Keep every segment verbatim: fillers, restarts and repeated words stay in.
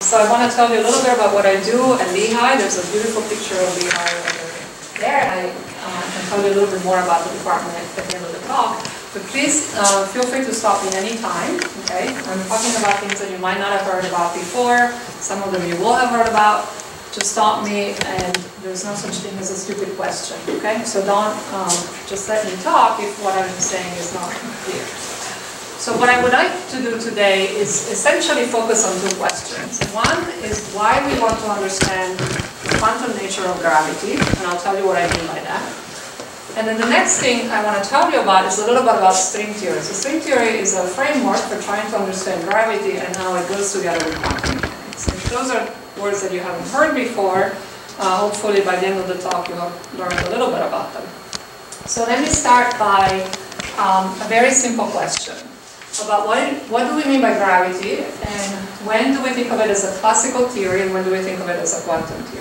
so I want to tell you a little bit about what I do at Lehigh. There's a beautiful picture of Lehigh over there. I uh, can tell you a little bit more about the department at the end of the talk. But please uh, feel free to stop me any time. Okay, I'm talking about things that you might not have heard about before. Some of them you will have heard about. Just stop me, and there's no such thing as a stupid question. Okay, so don't um, just let me talk if what I'm saying is not clear. So what I would like to do today is essentially focus on two questions. One is why we want to understand the quantum nature of gravity, and I'll tell you what I mean by that. And then the next thing I want to tell you about is a little bit about string theory. So string theory is a framework for trying to understand gravity and how it goes together with quantum mechanics. If those are words that you haven't heard before, uh, hopefully by the end of the talk you'll have learned a little bit about them. So let me start by um, a very simple question about what, what do we mean by gravity, and when do we think of it as a classical theory, and when do we think of it as a quantum theory.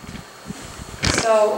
So,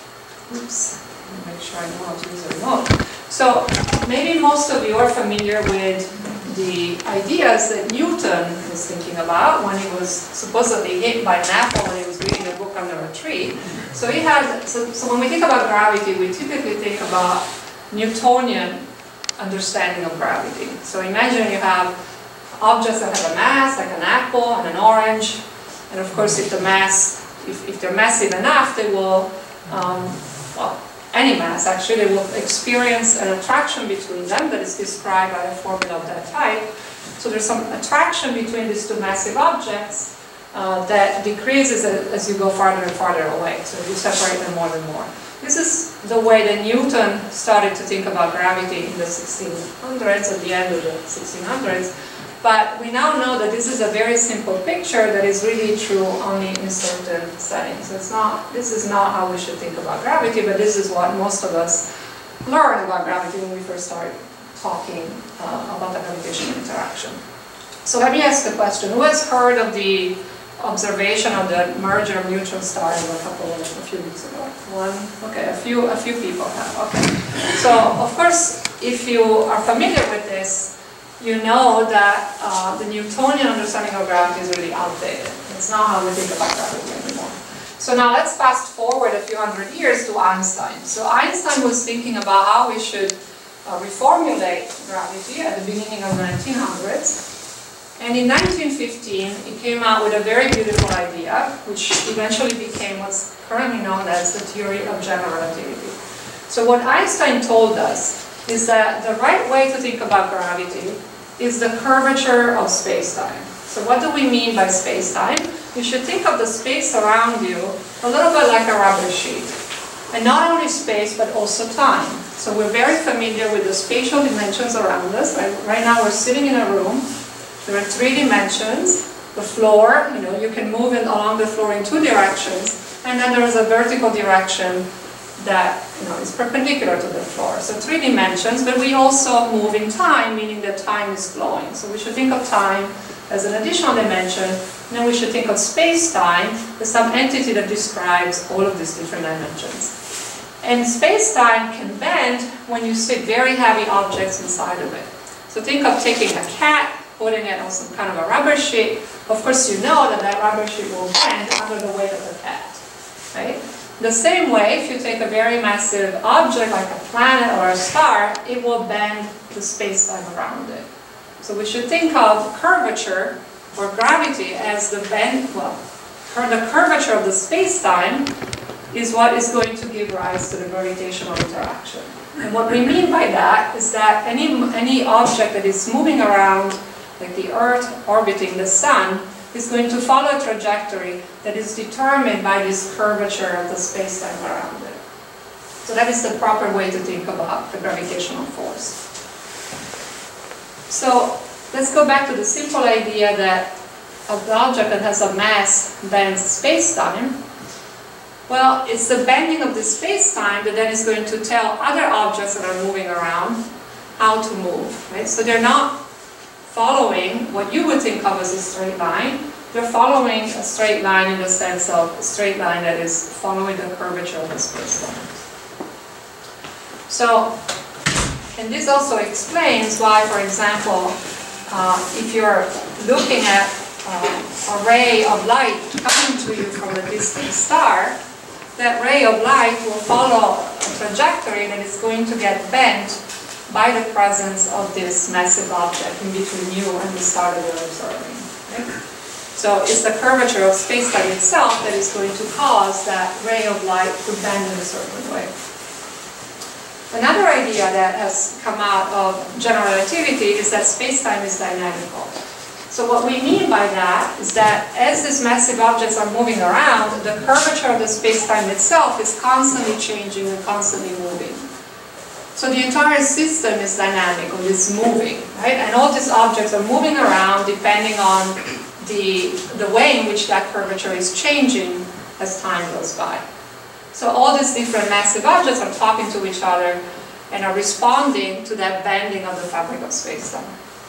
oops. Make sure I know how to use a remote. So maybe most of you are familiar with the ideas that Newton was thinking about when he was supposedly hit by an apple when he was reading a book under a tree. So he had, so, so when we think about gravity, we typically think about Newtonian understanding of gravity. So imagine you have objects that have a mass, like an apple and an orange, and of course if the mass, if, if they're massive enough, they will, um, well, any mass actually, they will experience an attraction between them that is described by a formula of that type. So there's some attraction between these two massive objects uh, that decreases as you go farther and farther away. So you separate them more and more. This is the way that Newton started to think about gravity in the sixteen hundreds, at the end of the sixteen hundreds. But we now know that this is a very simple picture that is really true only in certain settings. It's not, this is not how we should think about gravity, but this is what most of us learn about gravity when we first start talking uh, about the gravitational interaction. So let me ask the question, who has heard of the observation of the merger of neutron stars a couple of, a few weeks ago? One, okay, a few, a few people have, okay. So of course, if you are familiar with this, you know that uh, the Newtonian understanding of gravity is really outdated. It's not how we think about gravity anymore. So now let's fast forward a few hundred years to Einstein. So Einstein was thinking about how we should uh, reformulate gravity at the beginning of the nineteen hundreds. And in nineteen fifteen, he came out with a very beautiful idea, which eventually became what's currently known as the theory of general relativity. So what Einstein told us is that the right way to think about gravity is the curvature of space-time. So what do we mean by space-time? You should think of the space around you a little bit like a rubber sheet. And not only space, but also time. So we're very familiar with the spatial dimensions around us. Right, right now we're sitting in a room. There are three dimensions. The floor, you know, you can move it along the floor in two directions. And then there is a vertical direction that, you know, is perpendicular to the floor. So three dimensions, but we also move in time, meaning that time is flowing. So we should think of time as an additional dimension, and then we should think of space-time as some entity that describes all of these different dimensions. And space-time can bend when you stick very heavy objects inside of it. So think of taking a cat, putting it on some kind of a rubber sheet. Of course you know that that rubber sheet will bend under the weight of the cat, right? The same way, if you take a very massive object like a planet or a star, it will bend the space-time around it. So we should think of curvature or gravity as the bend, well, the curvature of the space-time is what is going to give rise to the gravitational interaction. And what we mean by that is that any, any object that is moving around, like the Earth orbiting the Sun, is going to follow a trajectory that is determined by this curvature of the space-time around it. So that is the proper way to think about the gravitational force. So let's go back to the simple idea that an object that has a mass bends space-time. Well, it's the bending of the space-time that then is going to tell other objects that are moving around how to move, right? So they're not following what you would think of as a straight line. They're following a straight line in the sense of a straight line that is following the curvature of the space-time. So, and this also explains why, for example, uh, if you're looking at uh, a ray of light coming to you from a distant star, that ray of light will follow a trajectory that is going to get bent by the presence of this massive object in between you and the star that you're observing. Okay? So it's the curvature of space-time itself that is going to cause that ray of light to bend in a certain way. Another idea that has come out of general relativity is that space-time is dynamical. So what we mean by that is that as these massive objects are moving around, the curvature of the space-time itself is constantly changing and constantly moving. So the entire system is dynamic, or is moving, right? And all these objects are moving around depending on the, the way in which that curvature is changing as time goes by. So all these different massive objects are talking to each other and are responding to that bending of the fabric of space-time.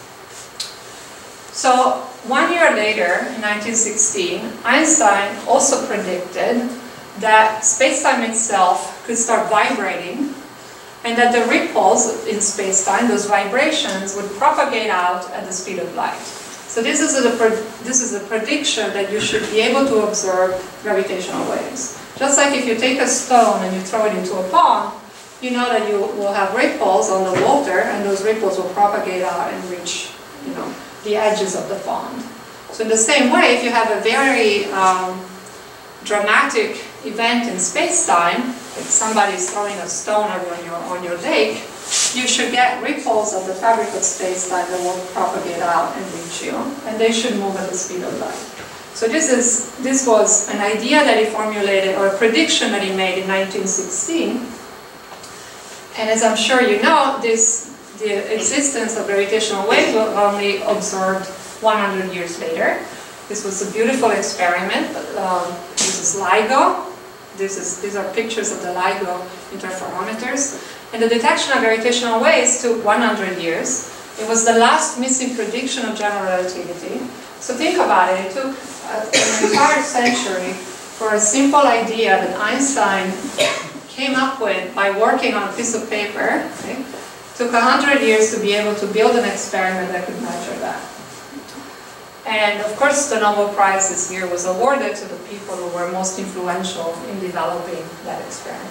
So one year later, in nineteen sixteen, Einstein also predicted that space-time itself could start vibrating, and that the ripples in space-time, those vibrations, would propagate out at the speed of light. So this is a, this is a prediction that you should be able to observe gravitational waves. Just like if you take a stone and you throw it into a pond, you know that you will have ripples on the water, and those ripples will propagate out and reach, you know, the edges of the pond. So in the same way, if you have a very um, dramatic event in space-time, if somebody is throwing a stone on your, on your lake, you should get ripples of the fabric of space-time that will propagate out and reach you, and they should move at the speed of light. So this, is, this was an idea that he formulated, or a prediction that he made in nineteen sixteen. And as I'm sure you know, this, the existence of gravitational waves was only observed one hundred years later. This was a beautiful experiment. Um, this is LIGO. This is, these are pictures of the LIGO interferometers. And the detection of gravitational waves took one hundred years. It was the last missing prediction of general relativity. So think about it. It took uh, an entire century for a simple idea that Einstein came up with by working on a piece of paper. Okay? Took one hundred years to be able to build an experiment that could measure that. And of course, the Nobel Prize this year was awarded to the people who were most influential in developing that experiment.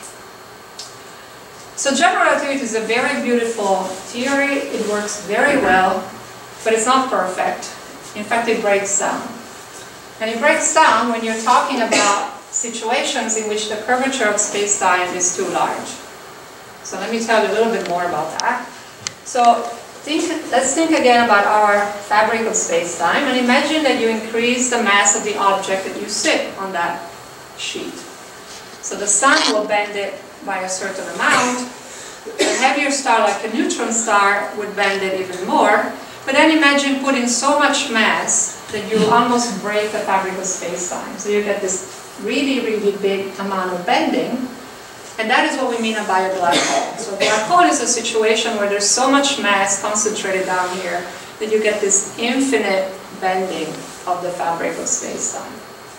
So general relativity is a very beautiful theory. It works very well, but it's not perfect. In fact, it breaks down. And it breaks down when you're talking about situations in which the curvature of space-time is too large. So let me tell you a little bit more about that. So think, let's think again about our fabric of space-time, and imagine that you increase the mass of the object that you sit on that sheet. So the sun will bend it by a certain amount. A heavier star like a neutron star would bend it even more. But then imagine putting so much mass that you almost break the fabric of space-time. So you get this really, really big amount of bending. And that is what we mean by a black hole. So a black hole is a situation where there's so much mass concentrated down here that you get this infinite bending of the fabric of space-time.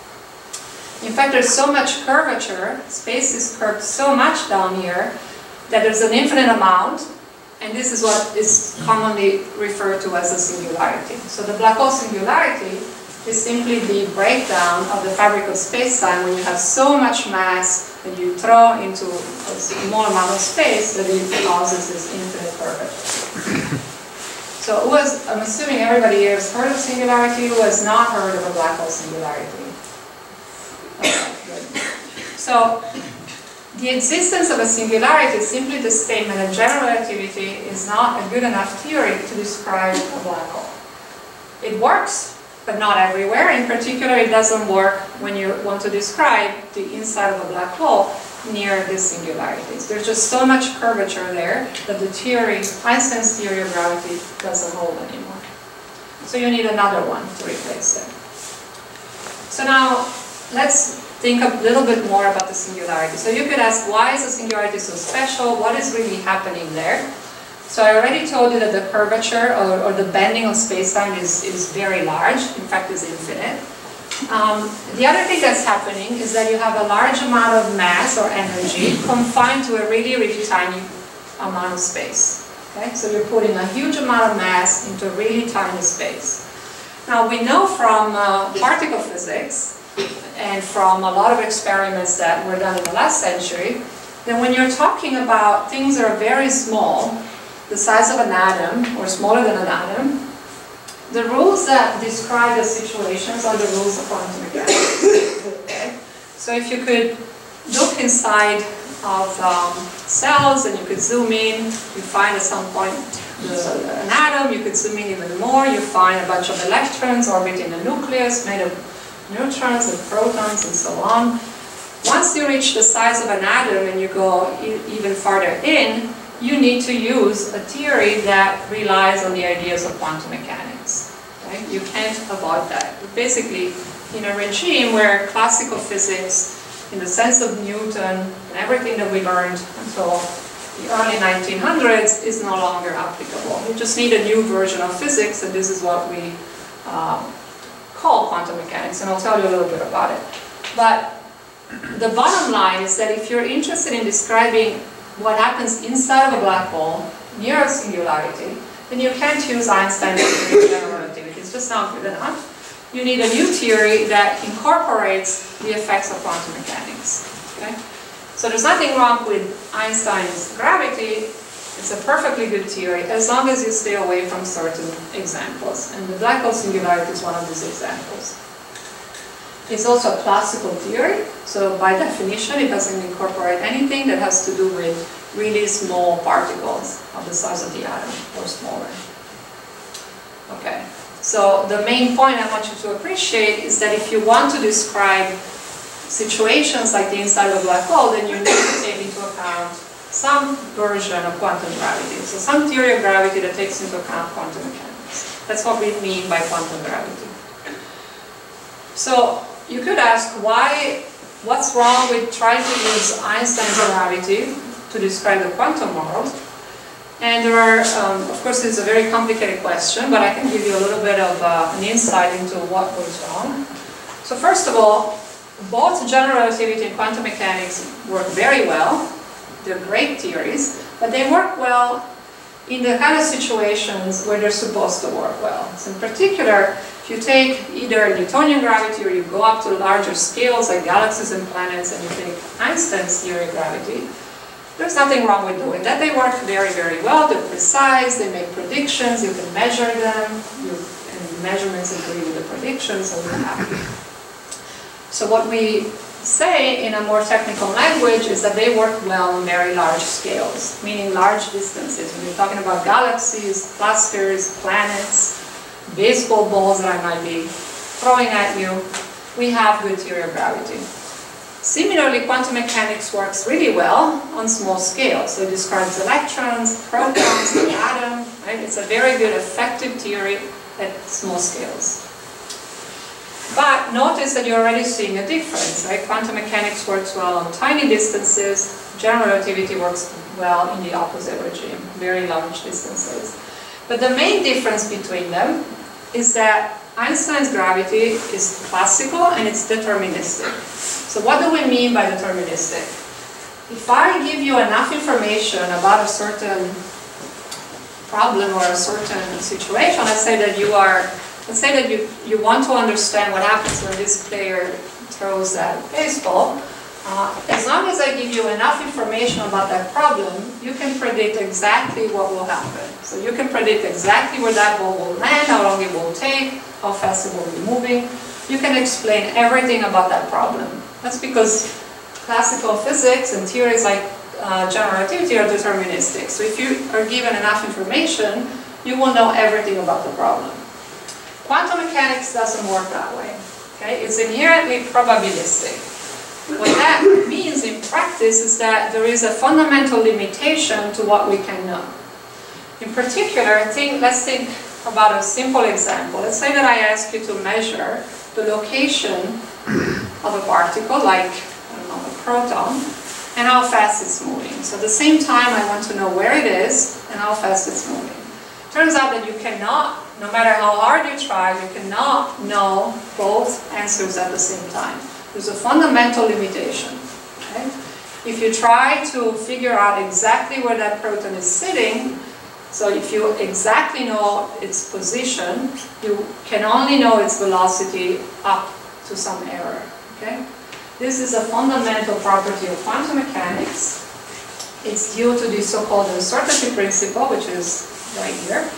In fact, there's so much curvature, space is curved so much down here, that there's an infinite amount, and this is what is commonly referred to as a singularity. So the black hole singularity is simply the breakdown of the fabric of space-time when you have so much mass that you throw into a small amount of space that it causes this infinite curvature. So who has, I'm assuming everybody here has heard of singularity, who has not heard of a black hole singularity? Okay, good. So the existence of a singularity is simply the statement that general relativity is not a good enough theory to describe a black hole. It works, but not everywhere. In particular, it doesn't work when you want to describe the inside of a black hole near the singularities. There's just so much curvature there that the theory, Einstein's theory of gravity, doesn't hold anymore. So you need another one to replace it. So now, let's think a little bit more about the singularity. So you could ask, why is the singularity so special? What is really happening there? So I already told you that the curvature or, or the bending of space-time is, is very large, in fact is infinite. Um, the other thing that's happening is that you have a large amount of mass or energy confined to a really, really tiny amount of space. Okay? So you're putting a huge amount of mass into a really tiny space. Now we know from uh, particle physics and from a lot of experiments that were done in the last century that when you're talking about things that are very small, the size of an atom or smaller than an atom, the rules that describe the situations are the rules of quantum mechanics. Okay? So if you could look inside of um, cells and you could zoom in, you find at some point the, an atom, you could zoom in even more, you find a bunch of electrons orbiting the nucleus made of neutrons and protons and so on. Once you reach the size of an atom and you go e even farther in, you need to use a theory that relies on the ideas of quantum mechanics. Right? You can't avoid that. But basically, in a regime where classical physics, in the sense of Newton and everything that we learned until the early nineteen hundreds, is no longer applicable. You just need a new version of physics, and this is what we uh, call quantum mechanics, and I'll tell you a little bit about it. But the bottom line is that if you're interested in describing what happens inside of a black hole near a singularity, then you can't use Einstein's theory of general relativity. It's just not good enough. You need a new theory that incorporates the effects of quantum mechanics. Okay? So there's nothing wrong with Einstein's gravity. It's a perfectly good theory as long as you stay away from certain examples. And the black hole singularity is one of these examples. It's also a classical theory, so by definition it doesn't incorporate anything that has to do with really small particles of the size of the atom or smaller. Okay, so the main point I want you to appreciate is that if you want to describe situations like the inside of a black hole, then you need to take into account some version of quantum gravity. So some theory of gravity that takes into account quantum mechanics. That's what we mean by quantum gravity. So you could ask why, what's wrong with trying to use Einstein's gravity to describe the quantum world? And there are, um, of course, it's a very complicated question, but I can give you a little bit of uh, an insight into what goes wrong. So first of all, both general relativity and quantum mechanics work very well. They're great theories, but they work well in the kind of situations where they're supposed to work well. So in particular, if you take either Newtonian gravity or you go up to larger scales like galaxies and planets and you take Einstein's theory of gravity, there's nothing wrong with doing that. They work very, very well. They're precise. They make predictions. You can measure them. You, and measurements agree with the predictions, so you're happy. So what we say in a more technical language is that they work well on very large scales, meaning large distances. When you're talking about galaxies, clusters, planets, baseball balls that I might be throwing at you, we have good theory of gravity. Similarly, quantum mechanics works really well on small scales. So it describes electrons, protons, the atom, right? It's a very good effective theory at small scales. But notice that you're already seeing a difference, right? Quantum mechanics works well on tiny distances. General relativity works well in the opposite regime, very large distances. But the main difference between them is that Einstein's gravity is classical and it's deterministic. So what do we mean by deterministic? If I give you enough information about a certain problem or a certain situation, let's say that you are Let's say that you, you want to understand what happens when this player throws that baseball. Uh, as long as I give you enough information about that problem, you can predict exactly what will happen. So you can predict exactly where that ball will land, how long it will take, how fast it will be moving. You can explain everything about that problem. That's because classical physics and theories like uh, general relativity are deterministic. So if you are given enough information, you will know everything about the problem. Quantum mechanics doesn't work that way. Okay? It's inherently probabilistic. What that means in practice is that there is a fundamental limitation to what we can know. In particular, think, let's think about a simple example. Let's say that I ask you to measure the location of a particle, like I don't know, a proton, and how fast it's moving. So at the same time, I want to know where it is and how fast it's moving. Turns out that you cannot, no matter how hard you try, you cannot know both answers at the same time. There's a fundamental limitation. Okay? If you try to figure out exactly where that proton is sitting, So if you exactly know its position, you can only know its velocity up to some error. Okay? This is a fundamental property of quantum mechanics. It's due to the so-called uncertainty principle, which is right here.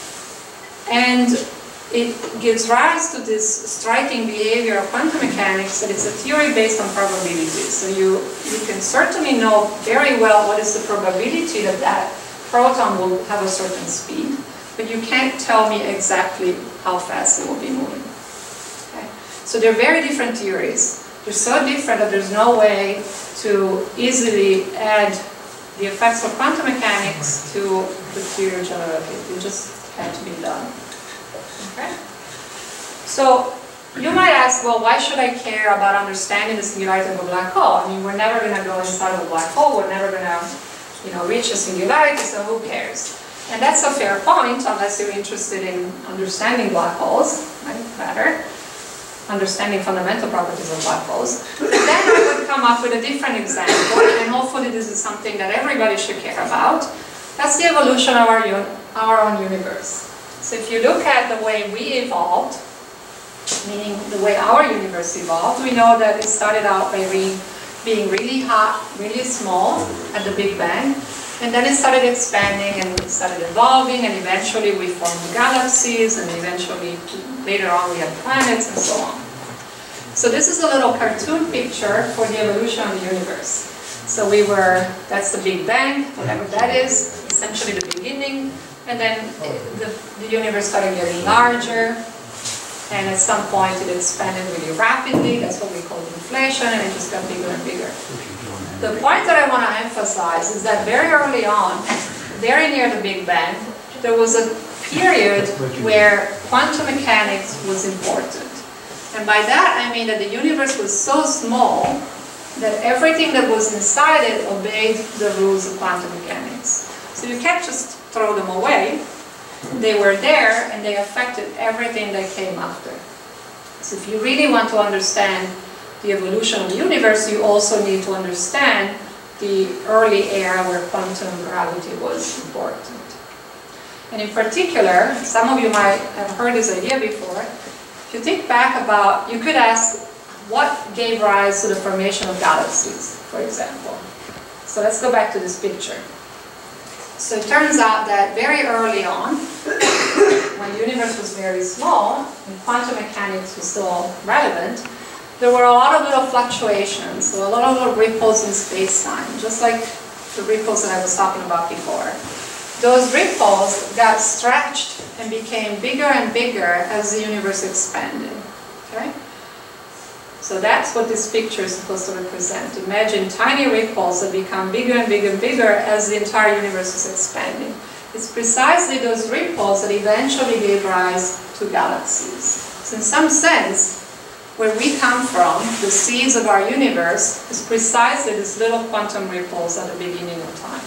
And it gives rise to this striking behavior of quantum mechanics that it's a theory based on probabilities. So you, you can certainly know very well what is the probability that that proton will have a certain speed, but you can't tell me exactly how fast it will be moving. Okay? So they're very different theories. They're so different that there's no way to easily add the effects of quantum mechanics to the theory of general relativity. It just can't be done. Okay? So you might ask, well, why should I care about understanding the singularity of a black hole? I mean, we're never going to go inside of a black hole. We're never going to, you know, reach a singularity, so who cares? And that's a fair point, unless you're interested in understanding black holes, right? Better. Understanding fundamental properties of black holes. But then I would come up with a different example, and hopefully this is something that everybody should care about. That's the evolution of our, our own universe. So if you look at the way we evolved, meaning the way our universe evolved, we know that it started out by re being really hot, really small at the Big Bang, and then it started expanding and it started evolving, and eventually we formed galaxies, and eventually later on we had planets and so on. So this is a little cartoon picture for the evolution of the universe. So we were, that's the Big Bang, whatever that is, essentially the beginning, and then the, the universe started getting larger, and at some point it expanded really rapidly. That's what we call inflation, and it just got bigger and bigger. The point that I want to emphasize is that very early on, very near the Big Bang, there was a period where quantum mechanics was important. And by that I mean that the universe was so small that everything that was inside it obeyed the rules of quantum mechanics. So you can't just throw them away. They were there and they affected everything that came after. So if you really want to understand the evolution of the universe, you also need to understand the early era where quantum gravity was important. And in particular, some of you might have heard this idea before. If you think back about, you could ask, what gave rise to the formation of galaxies, for example? So let's go back to this picture. So it turns out that very early on, when the universe was very small, and quantum mechanics was still relevant, there were a lot of little fluctuations, so a lot of little ripples in space-time, just like the ripples that I was talking about before. Those ripples got stretched and became bigger and bigger as the universe expanded. Okay? So that's what this picture is supposed to represent. Imagine tiny ripples that become bigger and bigger and bigger as the entire universe is expanding. It's precisely those ripples that eventually gave rise to galaxies. So in some sense, where we come from, the seeds of our universe, is precisely these little quantum ripples at the beginning of time.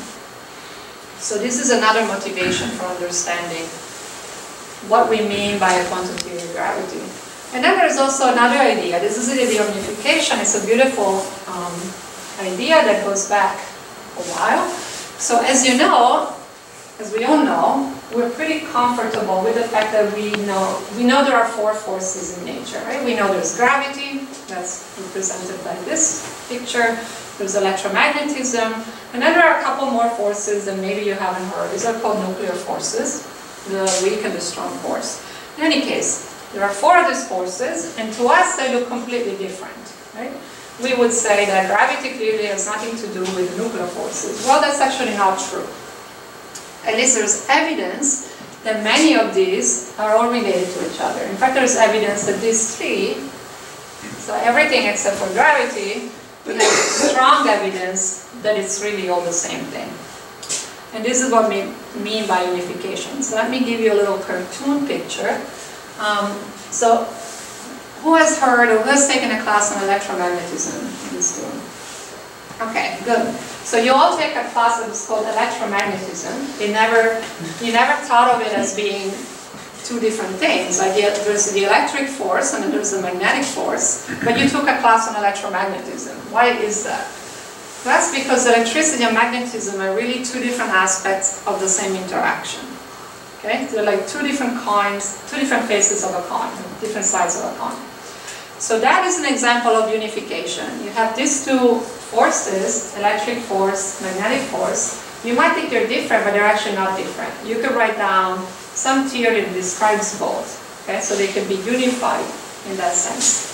So this is another motivation for understanding what we mean by a quantum theory of gravity. And then there's also another idea. This is the idea of unification. It's a beautiful um, idea that goes back a while. So as you know, as we all know, we're pretty comfortable with the fact that we know we know there are four forces in nature, right? We know there's gravity, that's represented by this picture. There's electromagnetism, and then there are a couple more forces that maybe you haven't heard. These are called nuclear forces, the weak and the strong force. In any case, there are four of these forces, and to us they look completely different, right? We would say that gravity clearly has nothing to do with the nuclear forces. Well, that's actually not true. At least there's evidence that many of these are all related to each other. In fact, there's evidence that these three, so everything except for gravity, we have strong evidence that it's really all the same thing. And this is what we mean by unification. So let me give you a little cartoon picture. Um, so who has heard or who has taken a class on electromagnetism in this room? Okay, good. So you all take a class that was called electromagnetism. You never, you never thought of it as being two different things. Like there's the electric force and then there's the magnetic force, but you took a class on electromagnetism. Why is that? That's because electricity and magnetism are really two different aspects of the same interaction. Okay? They're like two different coins, two different faces of a coin, different sides of a coin. So that is an example of unification. You have these two forces, electric force, magnetic force. You might think they're different, but they're actually not different. You could write down some theory that describes both. Okay? So they can be unified in that sense.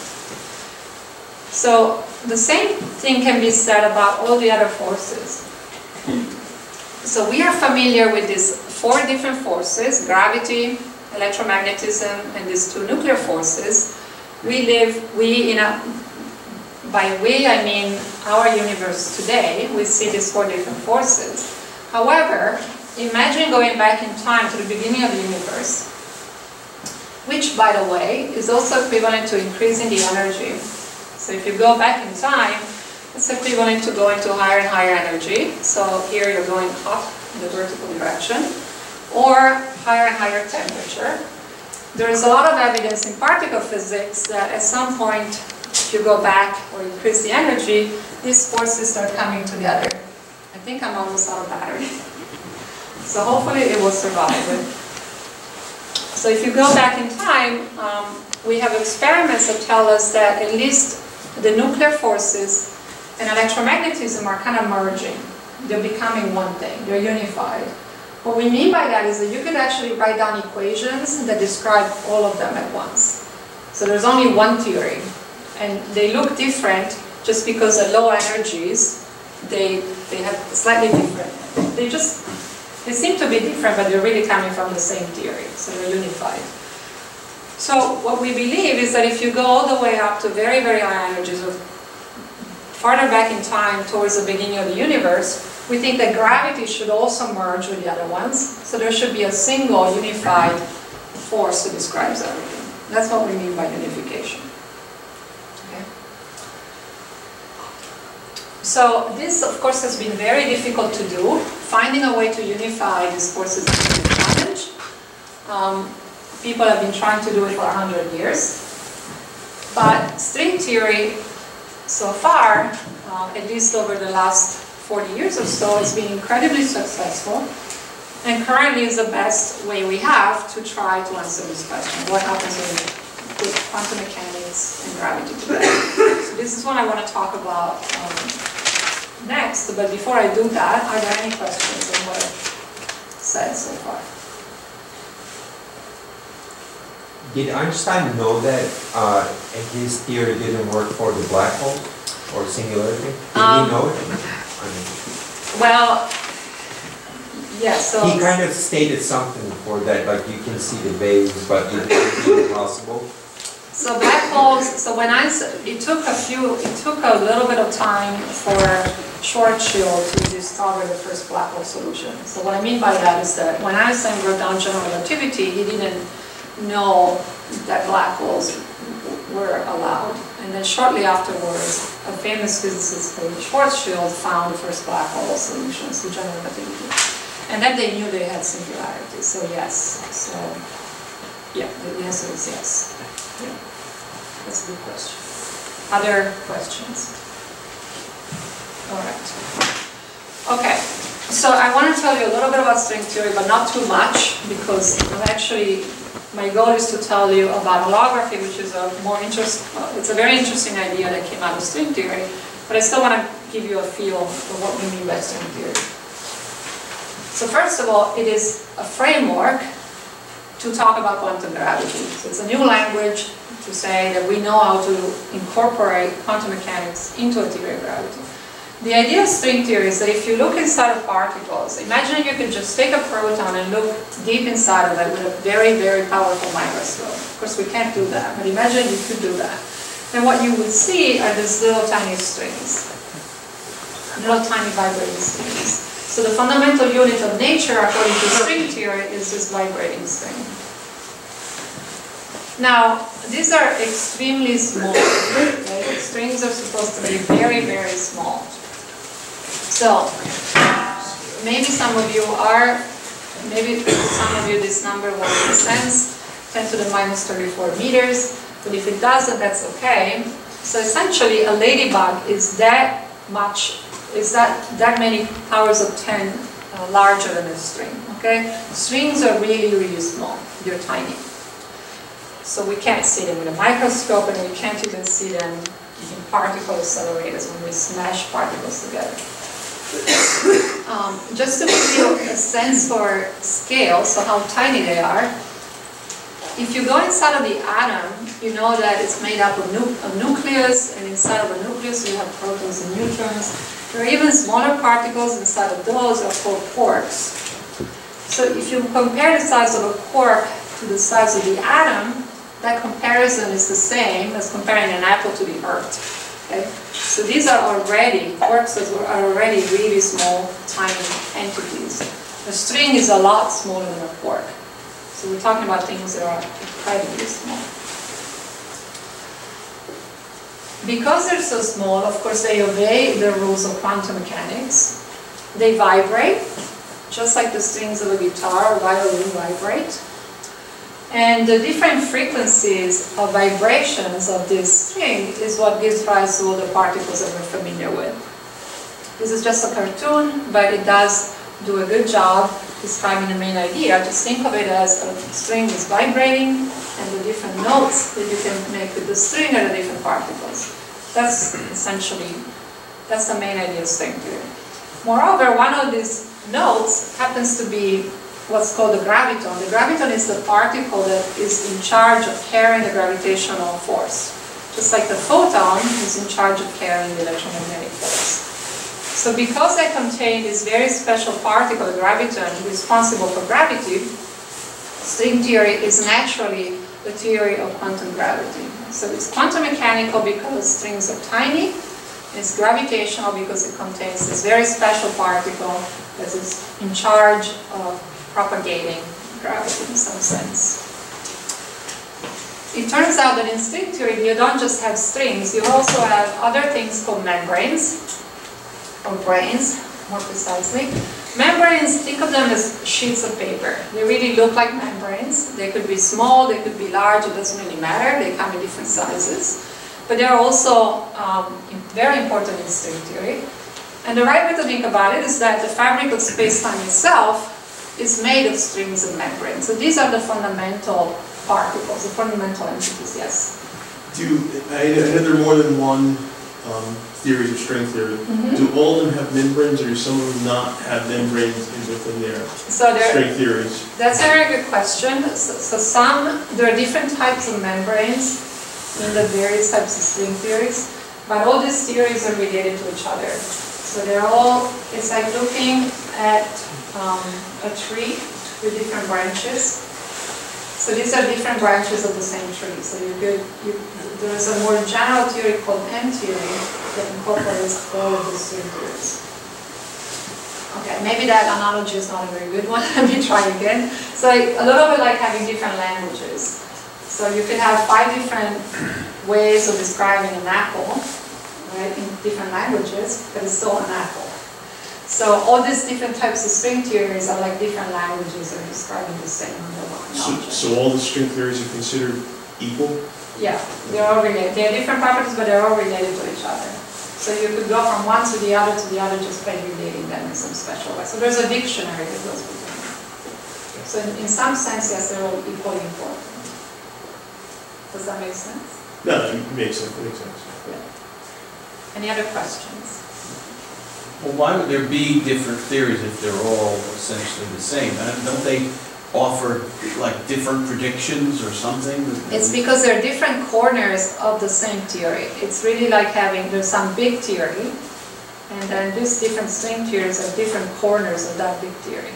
So the same thing can be said about all the other forces. So we are familiar with these four different forces, gravity, electromagnetism, and these two nuclear forces. We live, we in a, by we I mean our universe today, we see these four different forces. However, imagine going back in time to the beginning of the universe, which, by the way, is also equivalent to increasing the energy. So if you go back in time, it's equivalent to going to higher and higher energy. So here you're going up in the vertical direction, or higher and higher temperature. There is a lot of evidence in particle physics that at some point, if you go back or increase the energy, these forces start coming together. I think I'm almost out of battery. So hopefully it will survive. So if you go back in time, um, we have experiments that tell us that at least the nuclear forces and electromagnetism are kind of merging. They're becoming one thing. They're unified. What we mean by that is that you could actually write down equations that describe all of them at once. So there's only one theory. And they look different just because at low energies, they, they have slightly different. They just, they seem to be different, but they're really coming from the same theory. So they're unified. So what we believe is that if you go all the way up to very, very high energies, or farther back in time towards the beginning of the universe, we think that gravity should also merge with the other ones. So there should be a single unified force that describes everything. That's what we mean by unification. Okay. So this, of course, has been very difficult to do. Finding a way to unify these forces has been a challenge. Um, People have been trying to do it for a hundred years. But string theory, so far, uh, at least over the last forty years or so, has been incredibly successful. And currently is the best way we have to try to answer this question. What happens when we put quantum mechanics and gravity together? So this is what I want to talk about um, next. But before I do that, are there any questions on what I've said so far? Did Einstein know that uh, his theory didn't work for the black hole or singularity? Did um, he know it? I mean, well, yes. So he kind of stated something for that, like you can see the waves, but it would be impossible. So black holes. So when I it took a few, it took a little bit of time for Schwarzschild to discover the first black hole solution. So what I mean by that is that when Einstein wrote down general relativity, he didn't know that black holes were allowed. And then shortly afterwards, a famous physicist named Schwarzschild found the first black hole solutions to general relativity. And then they knew they had singularities. So yes. So yeah, the answer is yes. Yeah. That's a good question. Other questions? All right. Okay. So I want to tell you a little bit about string theory, but not too much, because I'm actually my goal is to tell you about holography, which is a more interest. Uh, it's a very interesting idea that came out of string theory, but I still want to give you a feel for what we mean by string theory. So first of all, it is a framework to talk about quantum gravity. So it's a new language to say that we know how to incorporate quantum mechanics into a theory of gravity. The idea of string theory is that if you look inside of particles, imagine you could just take a proton and look deep inside of it with a very, very powerful microscope. Of course, we can't do that, but imagine you could do that. And what you would see are these little tiny strings, little tiny vibrating strings. So the fundamental unit of nature, according to string theory, is this vibrating string. Now, these are extremely small. Right? Strings are supposed to be very, very small. So, maybe some of you are, maybe to some of you this number won't make sense, ten to the minus thirty-four meters, but if it doesn't, that's okay. So essentially, a ladybug is that much is that that many powers of ten uh, larger than a string. Okay, strings are really, really small. They're tiny. So we can't see them with a microscope, and we can't even see them in particle accelerators when we smash particles together. um, just to give you a sense for scale, so how tiny they are, if you go inside of the atom, you know that it's made up of nu a nucleus, and inside of a nucleus you have protons and neutrons. There are even smaller particles inside of those are called quarks. So if you compare the size of a quark to the size of the atom, that comparison is the same as comparing an apple to the earth. Okay? So these are already, quarks are already really small, tiny entities. A string is a lot smaller than a quark. So we're talking about things that are incredibly small. Because they're so small, of course, they obey the rules of quantum mechanics. They vibrate, just like the strings of a guitar or violin vibrate. And the different frequencies of vibrations of this string is what gives rise to all the particles that we're familiar with. This is just a cartoon, but it does do a good job describing the main idea. Just think of it as a string is vibrating, and the different notes that you can make with the string are the different particles. That's essentially, that's the main idea of string theory. Moreover, one of these notes happens to be what's called the graviton. The graviton is the particle that is in charge of carrying the gravitational force. Just like the photon is in charge of carrying the electromagnetic force. So because they contain this very special particle, the graviton, responsible for gravity, string theory is naturally the theory of quantum gravity. So it's quantum mechanical because strings are tiny. It's gravitational because it contains this very special particle that is in charge of propagating gravity in some sense. It turns out that in string theory you don't just have strings, you also have other things called membranes, or brains, more precisely. Membranes, think of them as sheets of paper. They really look like membranes. They could be small, they could be large, it doesn't really matter. They come in different sizes. But they're also um, very important in string theory. And the right way to think about it is that the fabric of space-time itself is made of strings and membranes. So these are the fundamental particles, the fundamental entities, yes. Do, I, I know there are more than one um, theories of string theory. Mm-hmm. Do all of them have membranes, or do some of them not have membranes in within their so there, string theories? That's a very good question. So, so some, there are different types of membranes in the various types of string theories, but all these theories are related to each other. So they're all, it's like looking at um, a tree with different branches. So these are different branches of the same tree. So you could, you, there's a more general theory called M theory that incorporates all of these string theories. Okay, maybe that analogy is not a very good one. Let me try again. So a little bit like having different languages. So you can have five different ways of describing an apple, right, in different languages, but it's still an apple. So all these different types of string theories are like different languages that are describing the same underlying so, object. so all the string theories are considered equal? Yeah, they're all related. They have different properties, but they're all related to each other. So you could go from one to the other to the other just by relating them in some special way. So there's a dictionary that goes between them. So in, in some sense, yes, they're all equally important. Does that make sense? No, it makes sense. It makes sense. Yeah. Any other questions? Well, why would there be different theories if they're all essentially the same? And don't they offer like different predictions or something? It's because they're different corners of the same theory. It's really like having, there's some big theory, and then these different string theories are different corners of that big theory.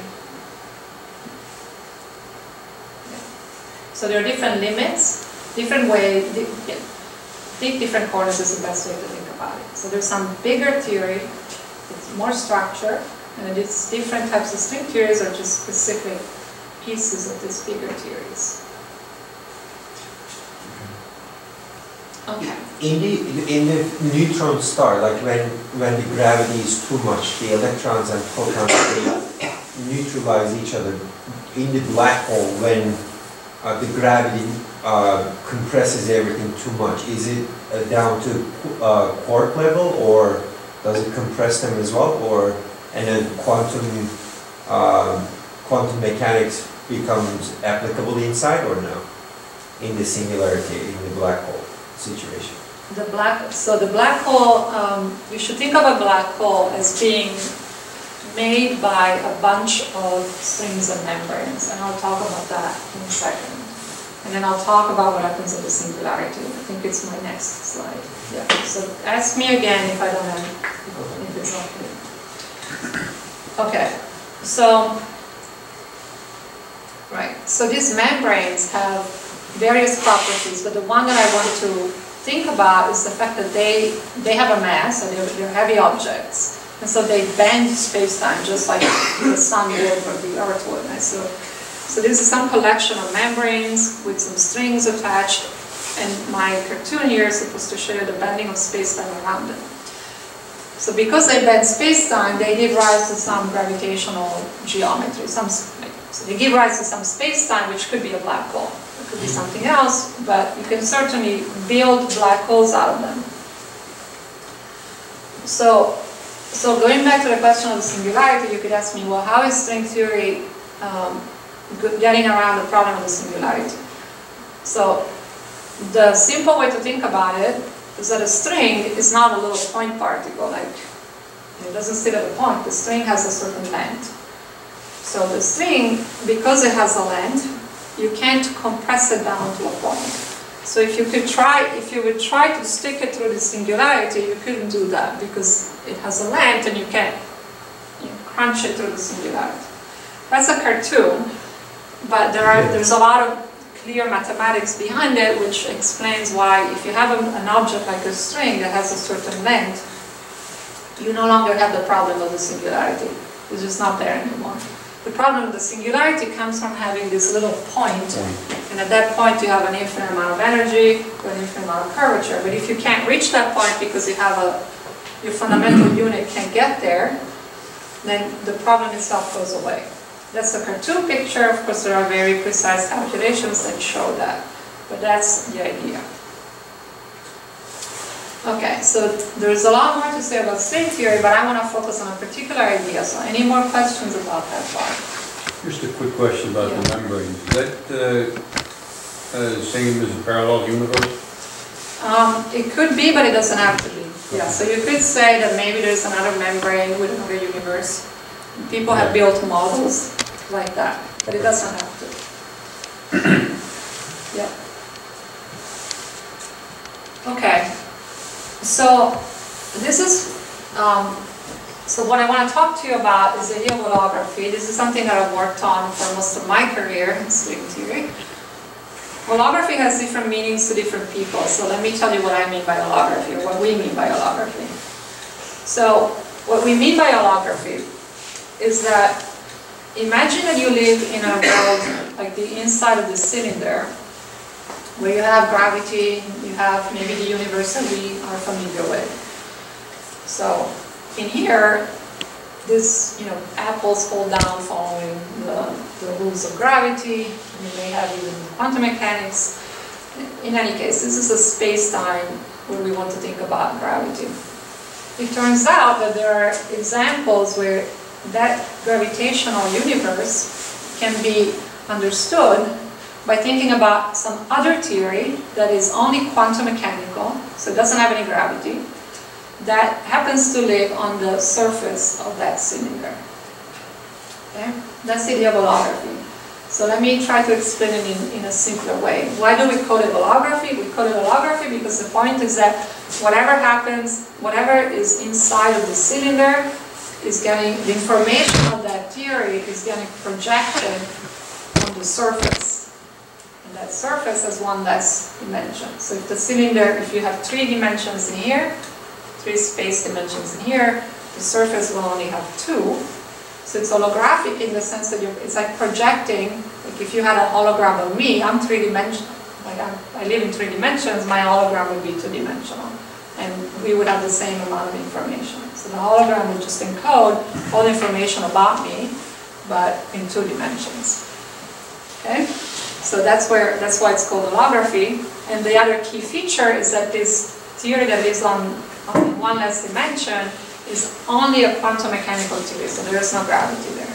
Yeah. So there are different limits, different ways, di yeah. Think different corners is the best way to think about it. So there's some bigger theory, it's more structure, and it's different types of string theories are just specific pieces of these bigger theories. Okay. In the in the neutron star, like when when the gravity is too much, the electrons and protons they neutralize each other. In the black hole, when uh, the gravity uh, compresses everything too much, is it uh, down to uh, quark level, or does it compress them as well, or and then quantum uh, quantum mechanics becomes applicable inside or no? In the singularity, in the black hole situation. The black, so the black hole, um, you should think of a black hole as being made by a bunch of strings and membranes, and I'll talk about that in a second. And then I'll talk about what happens at the singularity. I think it's my next slide. Yeah. So ask me again if I don't have, if it's not clear. Okay. So, right. So these membranes have various properties, but the one that I want to think about is the fact that they they have a mass, so they're, they're heavy objects, and so they bend space-time just like the sun would or the earth would. Right? So, so this is some collection of membranes with some strings attached, and my cartoon here is supposed to show you the bending of space-time around them. So because they bend space-time, they give rise to some gravitational geometry. Some, so they give rise to some space-time, which could be a black hole. It could be something else, but you can certainly build black holes out of them. So, so going back to the question of the singularity, you could ask me, well, how is string theory um, getting around the problem of the singularity? So the simple way to think about it is that a string is not a little point particle, like it doesn't sit at a point. The string has a certain length. So the string, because it has a length, you can't compress it down to a point. So if you could try, if you would try to stick it through the singularity, you couldn't do that because it has a length and you can't you know, crunch it through the singularity. That's a cartoon, but there are there's a lot of clear mathematics behind it, which explains why if you have a, an object like a string that has a certain length, you no longer have the problem of the singularity. It's just not there anymore. The problem with the singularity comes from having this little point, and at that point you have an infinite amount of energy, an infinite amount of curvature. But if you can't reach that point because you have a, your fundamental unit can't get there, then the problem itself goes away. That's a cartoon picture. Of course, there are very precise calculations that show that, but that's the idea. Okay, so there's a lot more to say about string theory, but I want to focus on a particular idea. So any more questions about that part? Just a quick question about yeah. the membranes. Is that uh, uh, the same as a parallel universe? Um, it could be, but it doesn't have to be. Yeah, so you could say that maybe there's another membrane with another universe. People have yeah. built models like that, but it doesn't have to. Yeah. Okay. So this is, um, so what I want to talk to you about is the idea of holography. This is something that I've worked on for most of my career in string theory. Holography has different meanings to different people, so let me tell you what I mean by holography, or what we mean by holography. So what we mean by holography is that imagine that you live in a world like the inside of the cylinder, where you have gravity, you have maybe the universe that we are familiar with. So in here, this, you know, apples fall down following the, the rules of gravity. You may have even quantum mechanics. In any case, this is a space-time where we want to think about gravity. It turns out that there are examples where that gravitational universe can be understood by thinking about some other theory that is only quantum mechanical, so it doesn't have any gravity, that happens to live on the surface of that cylinder. Okay? That's the idea of holography. So let me try to explain it in, in a simpler way. Why do we call it holography? We call it holography because the point is that whatever happens, whatever is inside of the cylinder is getting, the information of that theory is getting projected on the surface. And that surface has one less dimension. So if the cylinder, if you have three dimensions in here, three space dimensions in here, the surface will only have two. So it's holographic in the sense that you're, it's like projecting, like if you had a hologram of me, I'm three-dimensional. Like I'm, I live in three dimensions, my hologram would be two-dimensional. And we would have the same amount of information. So the hologram would just encode all the information about me, but in two dimensions. Okay? So that's where that's why it's called holography. And the other key feature is that this theory that lives on, on one less dimension is only a quantum mechanical theory, so there is no gravity there.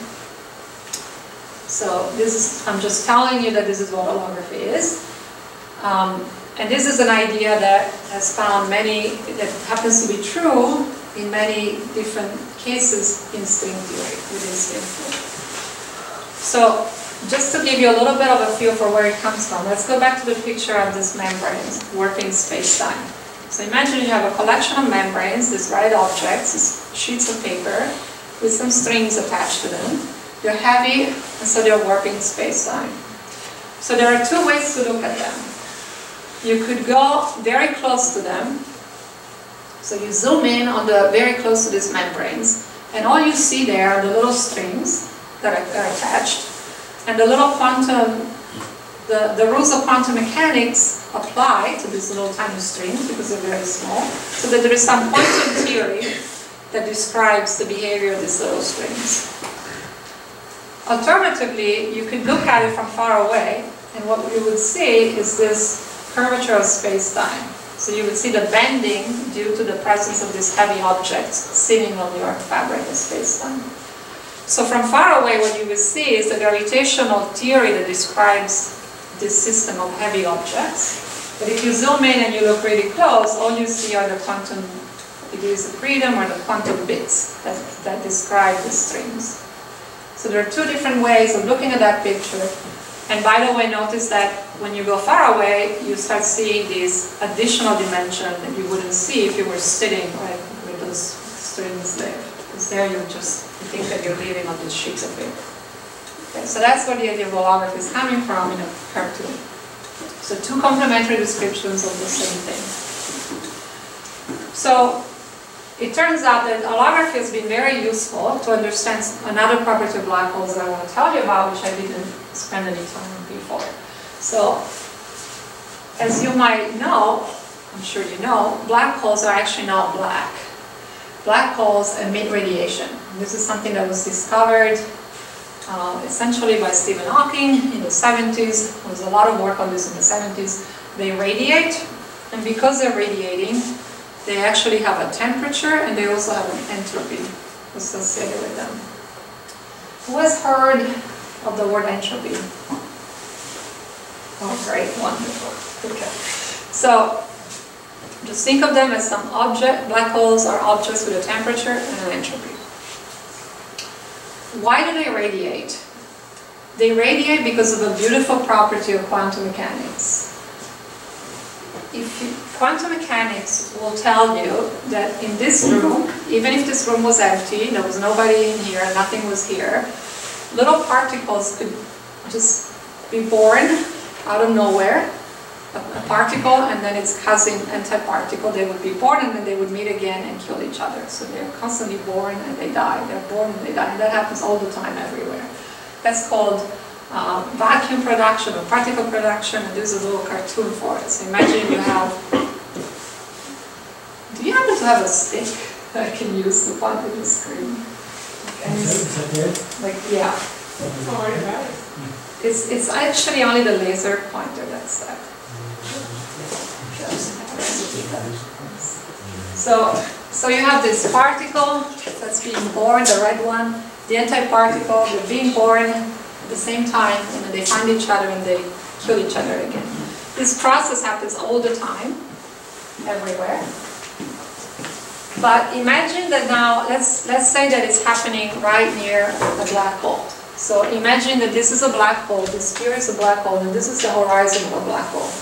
So this is, I'm just telling you that this is what holography is. Um, and this is an idea that has found many, that happens to be true in many different cases in string theory, within string theory. So just to give you a little bit of a feel for where it comes from, let's go back to the picture of this membranes warping space-time. So imagine you have a collection of membranes, these red objects, these sheets of paper, with some strings attached to them. They're heavy, and so they're warping space-time. So there are two ways to look at them. You could go very close to them. So you zoom in on the very close to these membranes, and all you see there are the little strings that are, are attached, and the little quantum, the, the rules of quantum mechanics apply to these little tiny strings because they're very small, so that there is some quantum theory that describes the behavior of these little strings. Alternatively, you could look at it from far away, and what you would see is this curvature of space-time. So you would see the bending due to the presence of these heavy objects sitting on your fabric of space-time. So from far away, what you will see is the gravitational theory that describes this system of heavy objects. But if you zoom in and you look really close, all you see are the quantum degrees of freedom or the quantum bits that, that describe the strings. So there are two different ways of looking at that picture. And by the way, notice that when you go far away, you start seeing these additional dimension that you wouldn't see if you were sitting like with those strings there. Because there you just you think that you're living on these sheets of paper. Okay, so that's where the idea of holography is coming from in a cartoon. So two complementary descriptions of the same thing. So it turns out that holography has been very useful to understand another property of black holes that I want to tell you about, which I didn't spend any time on before. So, as you might know, I'm sure you know, black holes are actually not black. Black holes emit radiation. This is something that was discovered uh, essentially by Stephen Hawking in the seventies. There was a lot of work on this in the seventies. They radiate, and because they're radiating, they actually have a temperature and they also have an entropy associated with them. Who has heard of the word entropy? Oh, great, wonderful. Okay. So, just think of them as some object. Black holes are objects with a temperature and an entropy. Why do they radiate? They radiate because of a beautiful property of quantum mechanics. If you, quantum mechanics will tell you that in this room, even if this room was empty, there was nobody in here, nothing was here, little particles could just be born out of nowhere, a, a particle and then its cousin antiparticle. They would be born and then they would meet again and kill each other. So they're constantly born and they die. They're born and they die. And that happens all the time everywhere. That's called uh, vacuum production or particle production. And there's a little cartoon for it. So imagine you have, do you happen to have a stick that I can use to point at the screen? Like, yeah. It's, it's actually only the laser pointer that's that. So, so you have this particle that's being born, the red one, the antiparticle, they're being born at the same time, and then they find each other and they kill each other again. This process happens all the time, everywhere. But imagine that now, let's, let's say that it's happening right near a black hole. So imagine that this is a black hole, this here is a black hole, and this is the horizon of a black hole.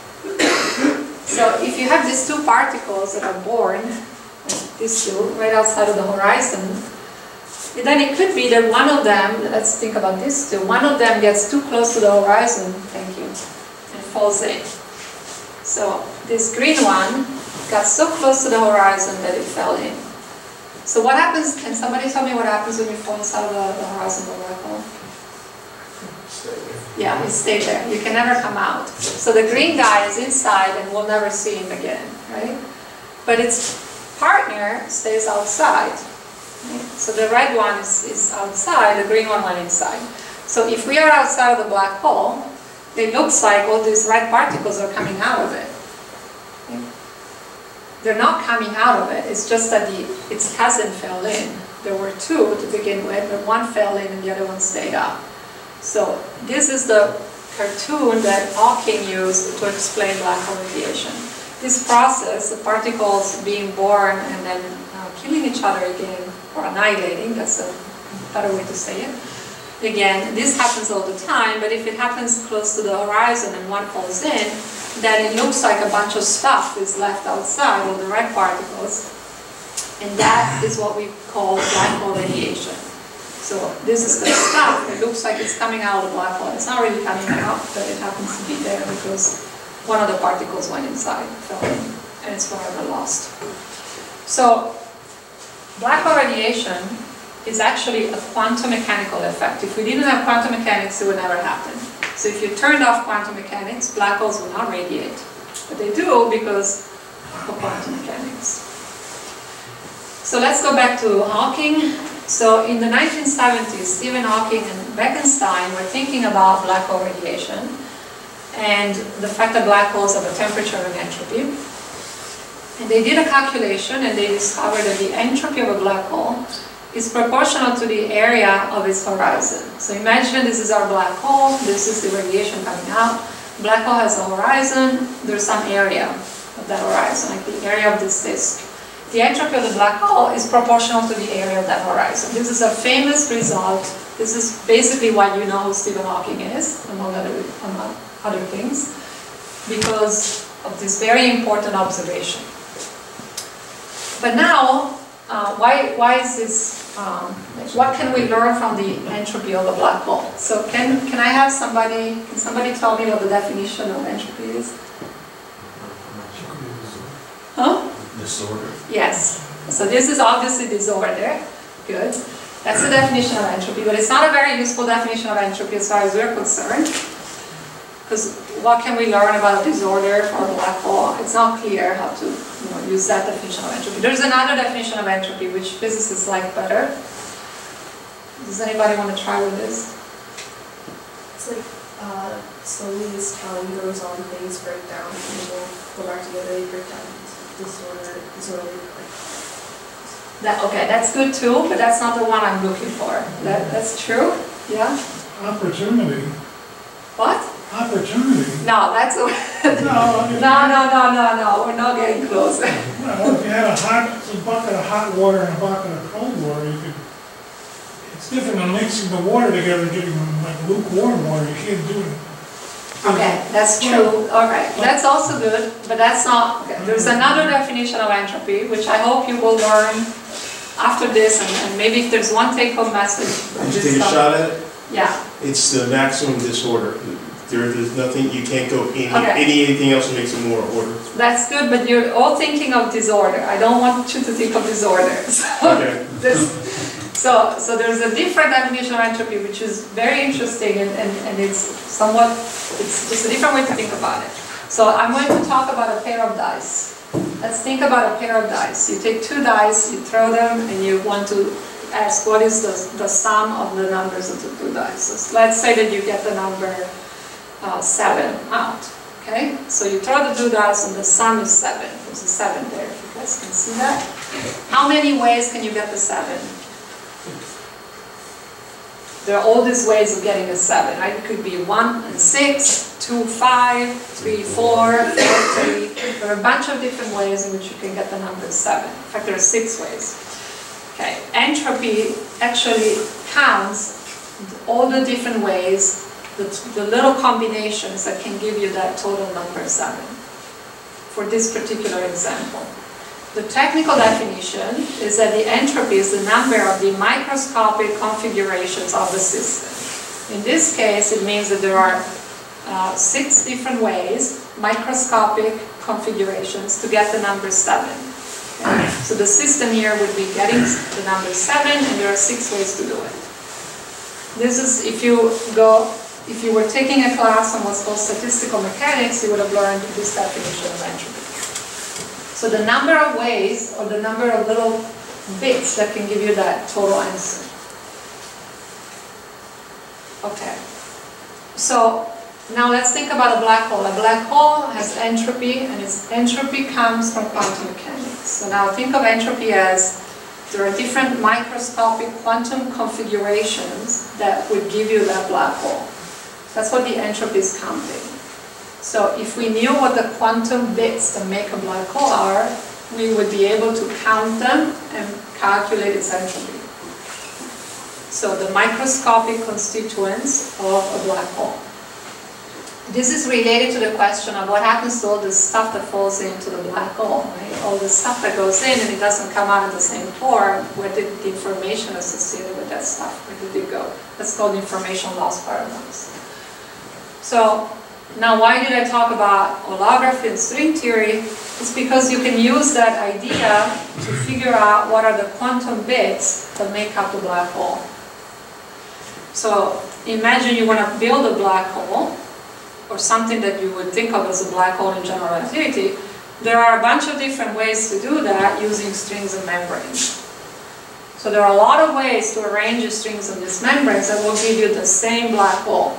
So if you have these two particles that are born, like these two, right outside of the horizon, then it could be that one of them, let's think about this two, one of them gets too close to the horizon, thank you, and falls in. So this green one got so close to the horizon that it fell in. So what happens, can somebody tell me what happens when you fall inside of the, the horizon of a black hole? Stay there. Yeah, you stay there. You can never come out. So the green guy is inside and we'll never see him again, right? But its partner stays outside. Right? So the red one is, is outside, the green one went inside. So if we are outside of the black hole, it looks like all these red particles are coming out of it. Okay? they're not coming out of it, it's just that the, its cousin fell in. There were two to begin with, but one fell in and the other one stayed up. So this is the cartoon that Hawking used to explain black hole radiation. This process, the particles being born and then uh, killing each other again, or annihilating, that's a better way to say it. Again, this happens all the time, but if it happens close to the horizon and one falls in, then it looks like a bunch of stuff is left outside, all the red particles. And that is what we call black hole radiation. So this is the stuff, it looks like it's coming out of the black hole. It's not really coming out, but it happens to be there because one of the particles went inside, fell in, and it's forever lost. So black hole radiation is actually a quantum mechanical effect. If we didn't have quantum mechanics, it would never happen. So if you turned off quantum mechanics, black holes would not radiate. But they do because of quantum mechanics. So let's go back to Hawking. So in the nineteen seventies, Stephen Hawking and Bekenstein were thinking about black hole radiation and the fact that black holes have a temperature and entropy. And they did a calculation and they discovered that the entropy of a black hole is proportional to the area of its horizon. So imagine this is our black hole, this is the radiation coming out. Black hole has a horizon, there's some area of that horizon, like the area of this disk. The entropy of the black hole is proportional to the area of that horizon. This is a famous result. This is basically why you know who Stephen Hawking is, among other, among other things, because of this very important observation. But now, uh, why, why is this, um, what can we learn from the entropy of a black hole? So can, can I have somebody, can somebody tell me what the definition of entropy is? Huh? Disorder. Yes. So this is obviously disorder. Good. That's the definition of entropy, but it's not a very useful definition of entropy as far as we're concerned. Because what can we learn about disorder for a black hole? It's not clear how to you know, use that definition of entropy. There's another definition of entropy which physicists like better. Does anybody want to try with this? It's like uh, slowly as time goes on, things break down, and will go back together, they break down. Disorder, disorder, like that, okay, that's good too, but that's not the one I'm looking for. That, that's true? Yeah? Opportunity. What? Opportunity. No, that's a No, I mean, no, no, no, no, no, we're not getting close. well, if you had a hot, a bucket of hot water and a bucket of cold water, you could, it's different than mixing the water together and getting like lukewarm water, you can't do it. Okay, that's true. Okay, that's also good, but that's not, okay. There's another definition of entropy, which I hope you will learn after this, and, and maybe if there's one take-home message. Just take a shot at it? Yeah. It's the maximum disorder. There, there's nothing, you can't go any, Okay. any anything else that makes it more order. That's good, but you're all thinking of disorder. I don't want you to think of disorder. So, Okay. this, so, so there's a different definition of entropy, which is very interesting, and, and, and it's somewhat, it's just a different way to think about it. So I'm going to talk about a pair of dice. Let's think about a pair of dice. You take two dice, you throw them, and you want to ask what is the, the sum of the numbers of the two dice. So let's say that you get the number uh, seven out. Okay? So you throw the two dice and the sum is seven. There's a seven there, if you guys can see that. How many ways can you get the seven? There are all these ways of getting a seven, right? It could be one and six, two, five, three, four, four, three. There are a bunch of different ways in which you can get the number seven. In fact, there are six ways. Okay, entropy actually counts all the different ways, the, the little combinations that can give you that total number seven for this particular example. The technical definition is that the entropy is the number of the microscopic configurations of the system. In this case, it means that there are uh, six different ways, microscopic configurations, to get the number seven. Okay? So the system here would be getting the number seven, and there are six ways to do it. This is, if you go, if you were taking a class on what's called statistical mechanics, you would have learned this definition of entropy. So the number of ways, or the number of little bits that can give you that total answer. Okay. So Now let's think about a black hole. A black hole has entropy, and its entropy comes from quantum mechanics. So now think of entropy as there are different microscopic quantum configurations that would give you that black hole. That's what the entropy is counting. So if we knew what the quantum bits that make a black hole are, we would be able to count them and calculate its entropy. So the microscopic constituents of a black hole. This is related to the question of what happens to all the stuff that falls into the black hole, right? All the stuff that goes in and it doesn't come out in the same form. Where did the information associated with that stuff, where did it go? That's called information loss paradox. So now why did I talk about holography and string theory? It's because you can use that idea to figure out what are the quantum bits that make up the black hole. So imagine you want to build a black hole, or something that you would think of as a black hole in general relativity. There are a bunch of different ways to do that using strings and membranes. So there are a lot of ways to arrange the strings of these membranes that will give you the same black hole.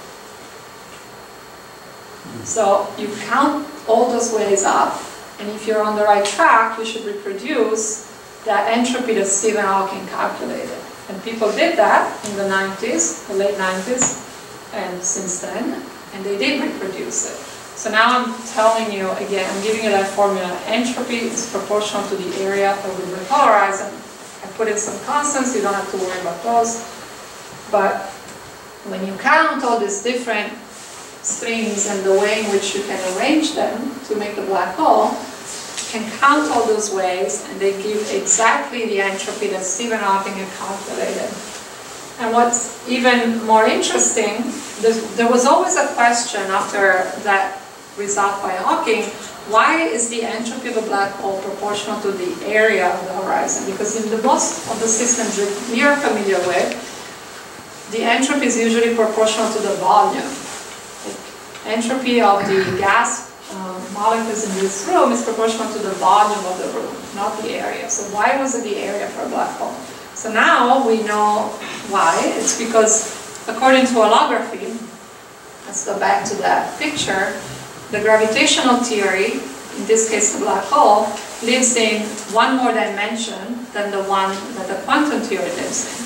So you count all those ways up, and if you're on the right track, you should reproduce that entropy that Stephen Hawking calculated. And people did that in the nineties, the late nineties, and since then. And they did reproduce it. So now I'm telling you, again, I'm giving you that formula. Entropy is proportional to the area that we repolarize. And I put in some constants, you don't have to worry about those. But when you count all these different strings and the way in which you can arrange them to make the black hole, you can count all those ways, and they give exactly the entropy that Stephen Hawking had calculated. And what's even more interesting, there was always a question after that result by Hawking, why is the entropy of a black hole proportional to the area of the horizon? Because in the most of the systems that we are familiar with, the entropy is usually proportional to the volume. The entropy of the gas um, molecules in this room is proportional to the volume of the room, not the area. So why was it the area for a black hole? So now we know why. It's because according to holography, let's go back to that picture, the gravitational theory, in this case the black hole, lives in one more dimension than the one that the quantum theory lives in.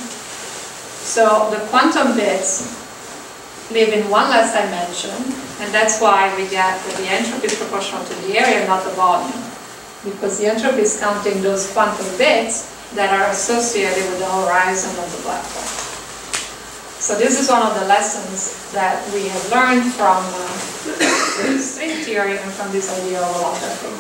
So the quantum bits live in one less dimension, and that's why we get that the entropy is proportional to the area, not the volume. Because the entropy is counting those quantum bits that are associated with the horizon of the black hole. So this is one of the lessons that we have learned from uh, the string theory and from this idea of holography.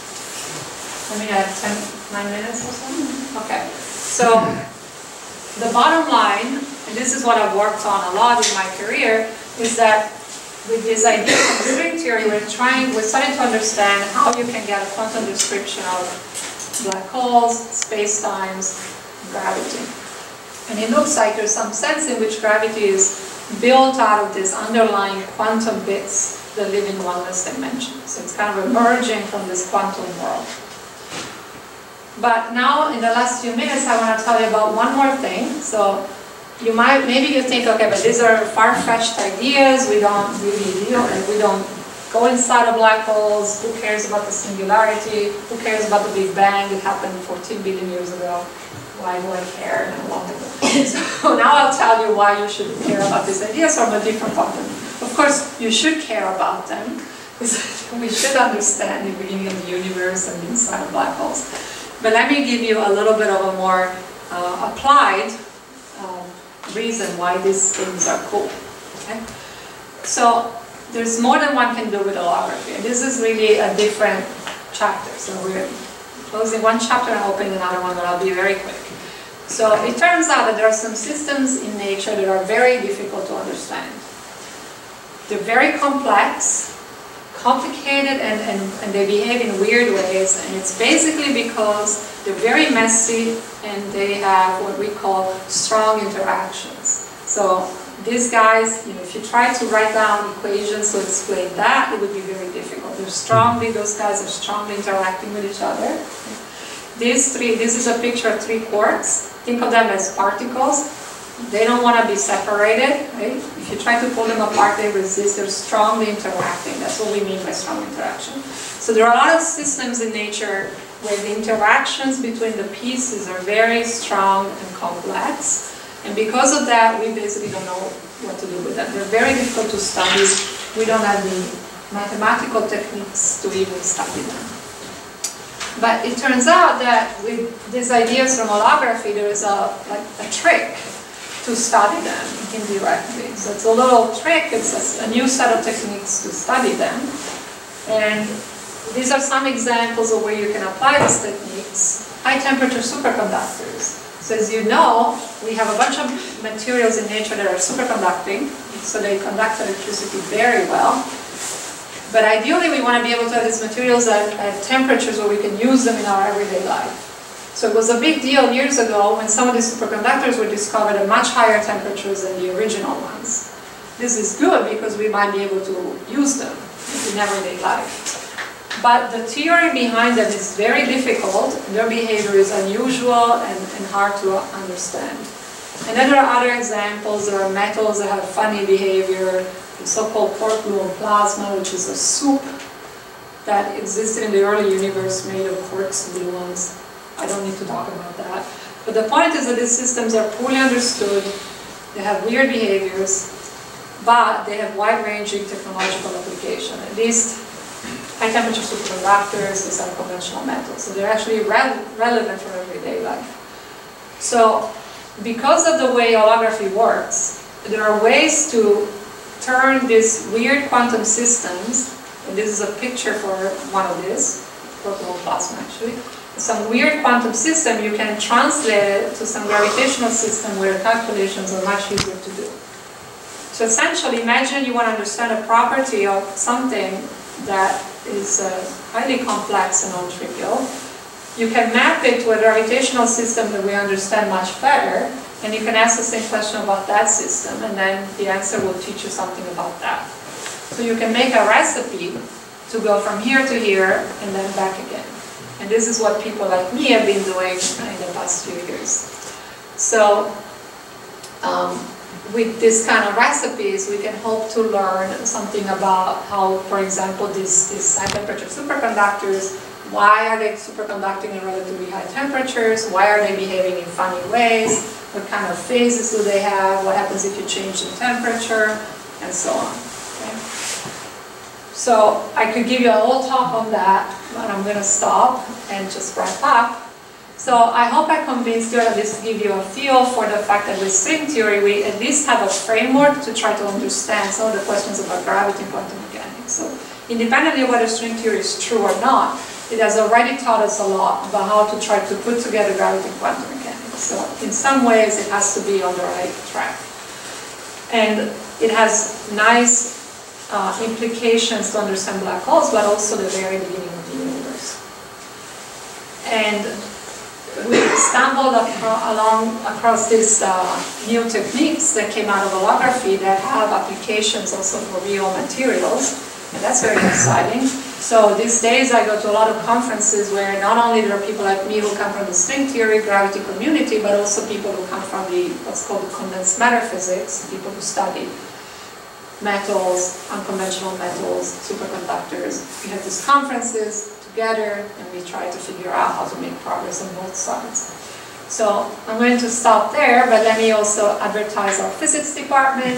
I mean, I have ten, nine minutes or something? Okay. So the bottom line, and this is what I've worked on a lot in my career, is that with this idea of string theory, we're trying, we're starting to understand how you can get a quantum description of black holes, space-times, gravity. And it looks like there's some sense in which gravity is built out of these underlying quantum bits that live in one less dimension. So it's kind of emerging from this quantum world. But now, in the last few minutes, I want to tell you about one more thing. So you might, maybe you think, okay, but these are far-fetched ideas. We don't really deal, and we don't go inside of black holes. Who cares about the singularity? Who cares about the Big Bang? It happened fourteen billion years ago. Why do I care? And I want to go. So now I'll tell you why you should care about these ideas from a different point of view. Of course, you should care about them, because we should understand the beginning of the universe and the inside of black holes. But let me give you a little bit of a more uh, applied um, reason why these things are cool. Okay? So there's more than one can do with holography. And this is really a different chapter. So we're closing one chapter and opening another one, but I'll be very quick. So it turns out that there are some systems in nature that are very difficult to understand. They're very complex, complicated, and, and, and they behave in weird ways. And it's basically because they're very messy and they have what we call strong interactions. So these guys, you know, if you try to write down equations to explain that, it would be very difficult. They're strongly, those guys are strongly interacting with each other. These three, this is a picture of three quarks. Think of them as particles. They don't want to be separated, right? If you try to pull them apart, they resist. They're strongly interacting. That's what we mean by strong interaction. So there are a lot of systems in nature where the interactions between the pieces are very strong and complex. And because of that, we basically don't know what to do with them. They're very difficult to study. We don't have the mathematical techniques to even study them. But it turns out that with these ideas from holography, there is a, like a trick to study them indirectly. So it's a little trick, it's a, a new set of techniques to study them. And these are some examples of where you can apply these techniques. High temperature superconductors. So as you know, we have a bunch of materials in nature that are superconducting, so they conduct electricity very well. But ideally, we want to be able to have these materials at, at temperatures where we can use them in our everyday life. So it was a big deal years ago when some of these superconductors were discovered at much higher temperatures than the original ones. This is good because we might be able to use them in everyday life. But the theory behind them is very difficult. Their behavior is unusual and, and hard to understand. And then there are other examples. There are metals that have funny behavior. The so-called quark gluon plasma, which is a soup that existed in the early universe made of quarks and gluons. I don't need to talk about that. But the point is that these systems are poorly understood. They have weird behaviors, but they have wide-ranging technological application. At least high-temperature superconductors, these are conventional metals. So they're actually re relevant for everyday life. So because of the way holography works, there are ways to turn these weird quantum systems, and this is a picture for one of these, quark gluon plasma actually, some weird quantum system, you can translate it to some gravitational system where calculations are much easier to do. So essentially, imagine you want to understand a property of something that is uh, highly complex and non-trivial. You can map it to a gravitational system that we understand much better, and you can ask the same question about that system, and then the answer will teach you something about that. So you can make a recipe to go from here to here, and then back again. And this is what people like me have been doing in the past few years. So um, with this kind of recipes, we can hope to learn something about how, for example, these, these high-temperature superconductors, why are they superconducting at relatively high temperatures? Why are they behaving in funny ways? What kind of phases do they have? What happens if you change the temperature? And so on. Okay? So I could give you a whole talk on that, but I'm going to stop and just wrap up. So I hope I convinced you, at least to give you a feel for the fact that with string theory, we at least have a framework to try to understand some of the questions about gravity and quantum mechanics. So independently of whether string theory is true or not, it has already taught us a lot about how to try to put together gravity and quantum mechanics. So in some ways, it has to be on the right track. And it has nice uh, implications to understand black holes, but also the very beginning of the universe. And we stumbled acro along across these uh, new techniques that came out of holography that have applications also for real materials, and that's very exciting. So these days I go to a lot of conferences where not only there are people like me who come from the string theory, gravity community, but also people who come from the what's called condensed matter physics, people who study metals, unconventional metals, superconductors. We have these conferences together and we try to figure out how to make progress on both sides. So I'm going to stop there, but let me also advertise our physics department.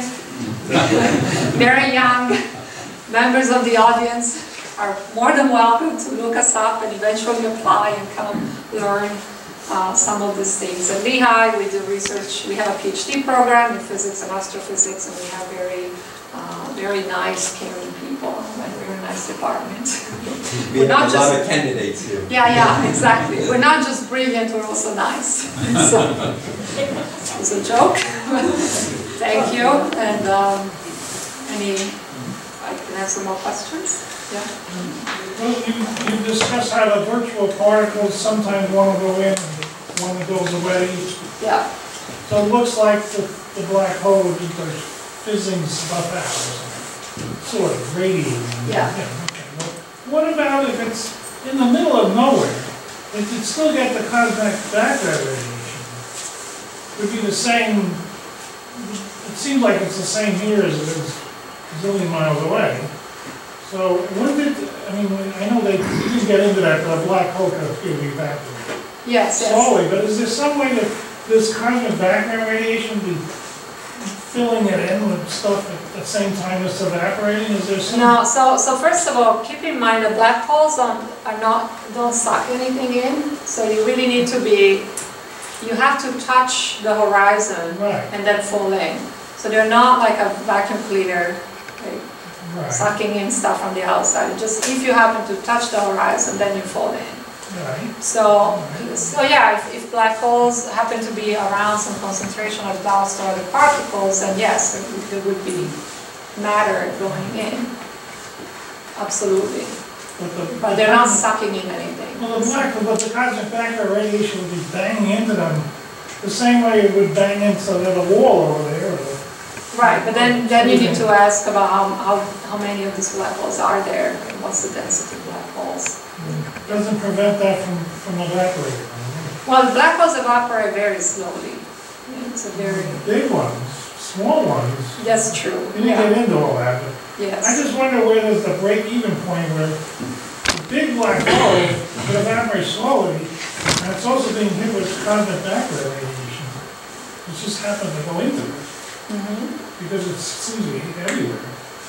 Very young members of the audience are more than welcome to look us up and eventually apply and come learn uh, some of these things. At Lehigh, we do research. We have a PhD program in physics and astrophysics, and we have very, uh, very nice, caring people, and we're a nice department. We we're have not a lot just, of candidates here. Yeah, yeah, exactly. We're not just brilliant, we're also nice. So, it's a joke. Thank you. And um, any, I can answer more questions. Yeah. Well, you, you discussed how the virtual particles sometimes want to go in and one that goes away. Yeah. So it looks like the, the black hole would be there's fizzing stuff out or something. Sort of radiating. Yeah. yeah okay. Well, what about if it's in the middle of nowhere? It could still get the cosmic background radiation. It would be the same it seems like it's the same here as it is a zillion miles away. So wouldn't it, I mean, I know they didn't get into that, but a black hole could appear to be evaporated. Yes, yes. Slowly, but is there some way that this cosmic background radiation be filling it in with stuff at the same time it's evaporating? Is there some? No, so, so first of all, keep in mind that black holes don't, are not, don't suck anything in, so you really need to be, you have to touch the horizon Right. and then fall in. So they're not like a vacuum cleaner, like Right. sucking in stuff from the outside. Just if you happen to touch the horizon, then you fall in. Right. So, so yeah, if, if black holes happen to be around some concentration of dust or other particles, then yes, there, would- there would be matter going in. Absolutely. But, the, But they're not sucking in anything. Well, the black, but the cosmic background radiation would be banging into them the same way it would bang into the wall over there. Or the, Right, but then, then you need to ask about how, how, how many of these black holes are there, and what's the density of black holes. doesn't prevent that from, from evaporating. Well, black holes evaporate very slowly. It's a very, Big ones, small ones, that's true, you didn't yeah, get into all that, but I yes. just wonder where there's the break-even point where the big black hole could evaporate slowly, and it's also being hit with cosmic background radiation. It just happened to go into it, Mhm. because it seems to be everywhere.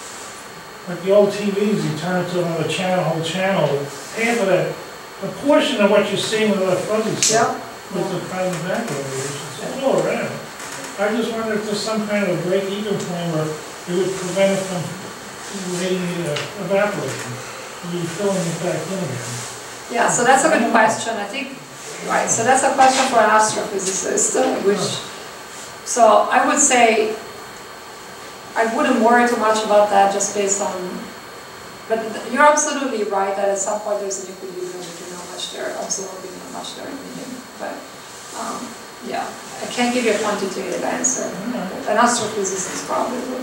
Like the old T Vs, you turn it to another channel, whole channel, half of that, a portion of what you're seeing with that fuzzy stuff Yep. was the cosmic background radiation. It's all around. I just wonder if there's some kind of break-even point where it would prevent it from radiating, uh, evaporating, you filling it back in again. Yeah, so that's a good question, I think, right, so that's a question for an astrophysicist, uh, which, so I would say, I wouldn't worry too much about that just based on, but you're absolutely right that at some point there's an equilibrium between how much they're absorbing and how much they're emitting, but, um, yeah, I can't give you a quantitative answer. An astrophysicist probably would.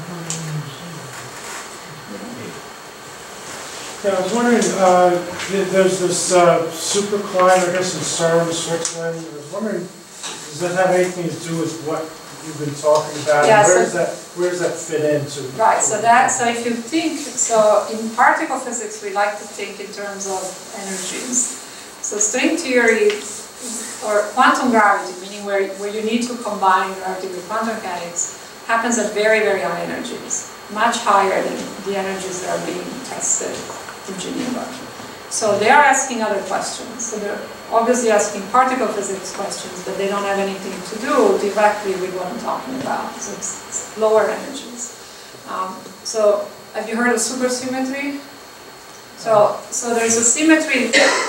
Yeah, I was wondering, uh, th- there's this uh, super climb, I guess in Sera, Switzerland. I was wondering, does that have anything to do with what you've been talking about? Yeah, And where so- does that, where does that fit into? Right, so that, so if you think, so in particle physics we like to think in terms of energies. So string theory, or quantum gravity, meaning where, where you need to combine gravity with quantum mechanics, happens at very, very high energies, much higher than the energies that are being tested in Geneva. So they are asking other questions. So they're obviously asking particle physics questions, but they don't have anything to do directly with what I'm talking about. So it's, it's lower energies. Um, so have you heard of supersymmetry? So, so there's a symmetry.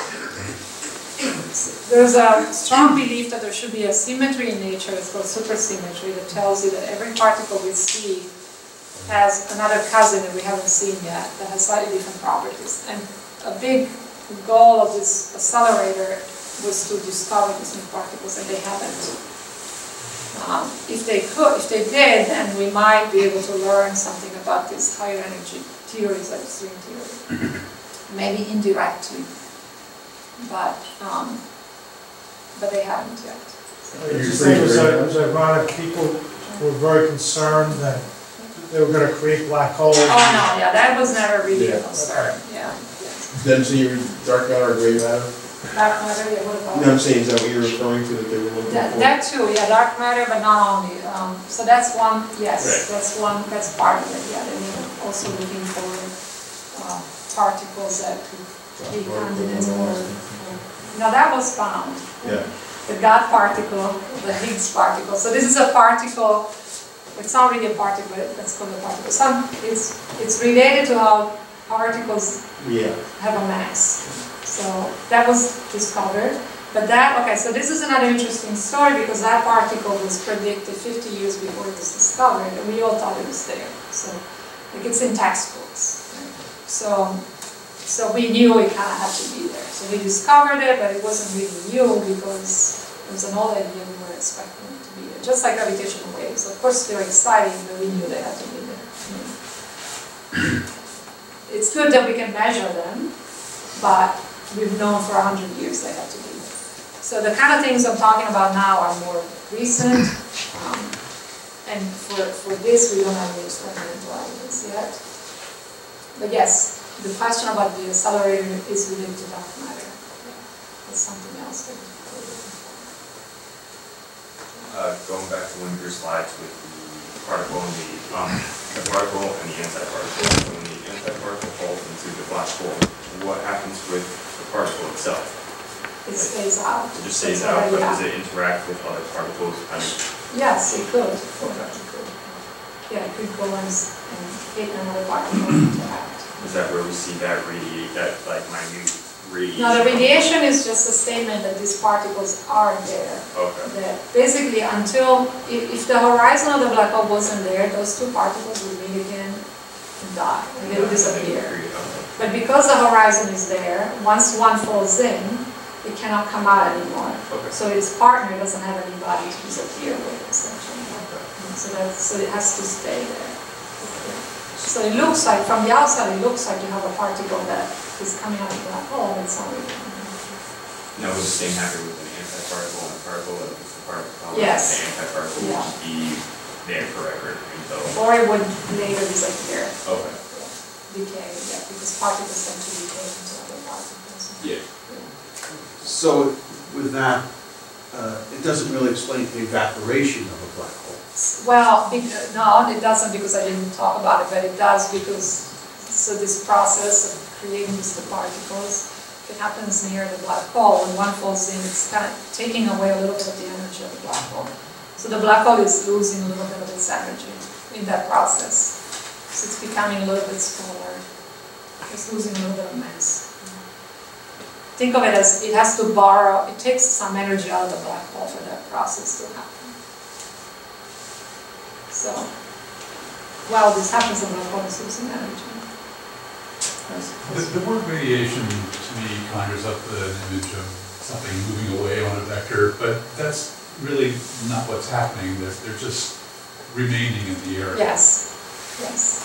There's a strong belief that there should be a symmetry in nature. It's called supersymmetry, that tells you that every particle we see has another cousin that we haven't seen yet that has slightly different properties. And a big goal of this accelerator was to discover these new particles, and they haven't. Um, if they could, if they did, then we might be able to learn something about these higher energy theories like string theory, maybe indirectly, but um, but they haven't yet. It just it was, uh, it was ironic, people were very concerned that they were going to create black holes. Oh no, yeah, that was never really a Yeah. concern. Yeah. Yes. Then so you dark matter or gray matter? Dark matter, yeah, what about? No, I'm saying, is that what you're referring to, that they were looking That, for? that too, yeah, dark matter, but not only. Um, so that's one, yes, Right. that's one, that's part of it, yeah. They were also looking for uh, particles that could be candidates for. Now that was found. Yeah. The God particle, the Higgs particle. So this is a particle, it's not really a particle, but let's call it a particle. Some, it's, it's related to how particles Yeah. have a mass. So that was discovered. But that, okay, so this is another interesting story because that particle was predicted fifty years before it was discovered, and we all thought it was there. So, like, it's in textbooks. So, so we knew it kind of had to be there. So we discovered it, but it wasn't really new because it was an old idea we were expecting it to be there. Just like gravitational waves. Of course, they're exciting, but we knew they had to be there. It's good that we can measure them, but we've known for a hundred years they have to be there. So the kind of things I'm talking about now are more recent. Um, And for, for this, we don't have any experimental evidence yet. But yes, the question about the accelerator is related to dark matter. Yeah, it's something else. That uh, going back to one of your slides with the particle and the, um, the particle and the antiparticle. So when the antiparticle falls into the black hole, what happens with the particle itself? It stays out. It just stays out, but does it interact with other particles? I mean, yes, it could. It could. Yeah, it could go and, and hit another particle and interact. Is that where we see that radiate, that like minute radiation? No, the radiation is just a statement that these particles are there. Okay. That basically, until if, if the horizon of the black hole wasn't there, those two particles would meet again and die, and they would disappear. Okay. But because the horizon is there, once one falls in, it cannot come out anymore. Okay. So its partner doesn't have anybody to disappear with, essentially. Okay. So that so it has to stay there. So it looks like, from the outside, it looks like you have a particle that is coming out of the black hole, and it's not really. Now, would the same happen with an antiparticle and a particle? If it's the particle, Yes. the antiparticle Yeah. would just be there forever until. Or it would later disappear. Okay. Decay, yeah, because particles tend to decay into other particles. Yeah. So with that, uh, it doesn't really explain the evaporation of a black hole. Well, be- no, it doesn't because I didn't talk about it, but it does because, so this process of creating these particles, if it happens near the black hole, when one falls in, it's kind of taking away a little bit of the energy of the black hole. So the black hole is losing a little bit of its energy in that process. So it's becoming a little bit smaller. It's losing a little bit of mass. Think of it as it has to borrow, it takes some energy out of the black hole for that process to happen. So, while this happens, the black hole is losing energy. The, the word radiation to me conjures up an image of something moving away on a vector, but that's really not what's happening. They're, they're just remaining in the area. Yes, yes.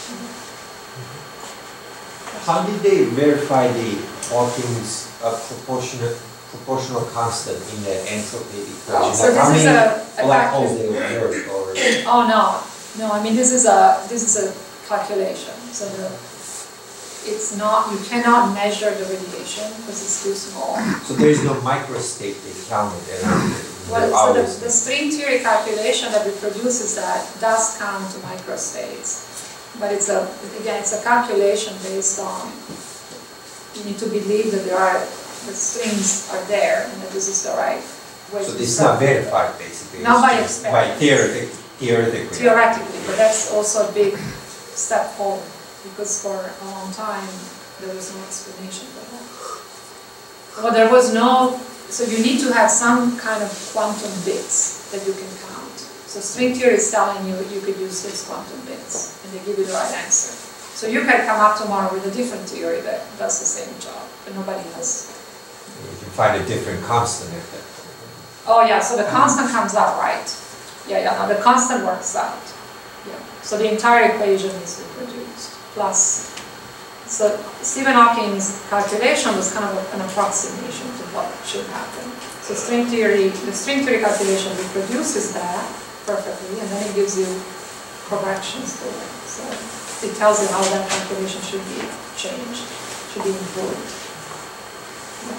How did they verify the Hawking's uh, proportional proportional constant in the entropy equation? So Like how this is many a, a black holes calcu- they observed, or Oh no, no. I mean this is a this is a calculation. So the it's not you cannot measure the radiation because it's too small. so there is no microstate they counted around it. Well, They're so the, always- the string theory calculation that reproduces that does count to microstates. But it's a, again, it's a calculation based on, you need to believe that there are, the strings are there and that this is the right way So to this is start. not verified, basically. Not it's by just By experiment. theoretic, theoretically. Theoretically, but that's also a big step forward because for a long time there was no explanation for that. Well, there was no, so you need to have some kind of quantum bits that you can count. So string theory is telling you you could use six quantum bits, and they give you the right answer. So you can come up tomorrow with a different theory that does the same job, but nobody has. You can find a different constant if that. Oh yeah, so the constant comes out right. Yeah, yeah, no, the constant works out. Yeah. So the entire equation is reproduced. Plus, so Stephen Hawking's calculation was kind of an approximation to what should happen. So string theory, the string theory calculation reproduces that perfectly, and then it gives you corrections to it. So it tells you how that calculation should be changed, should be improved. Yeah.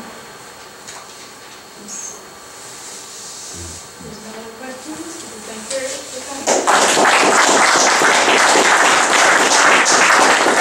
Yes. There's no other questions? Thank you for coming.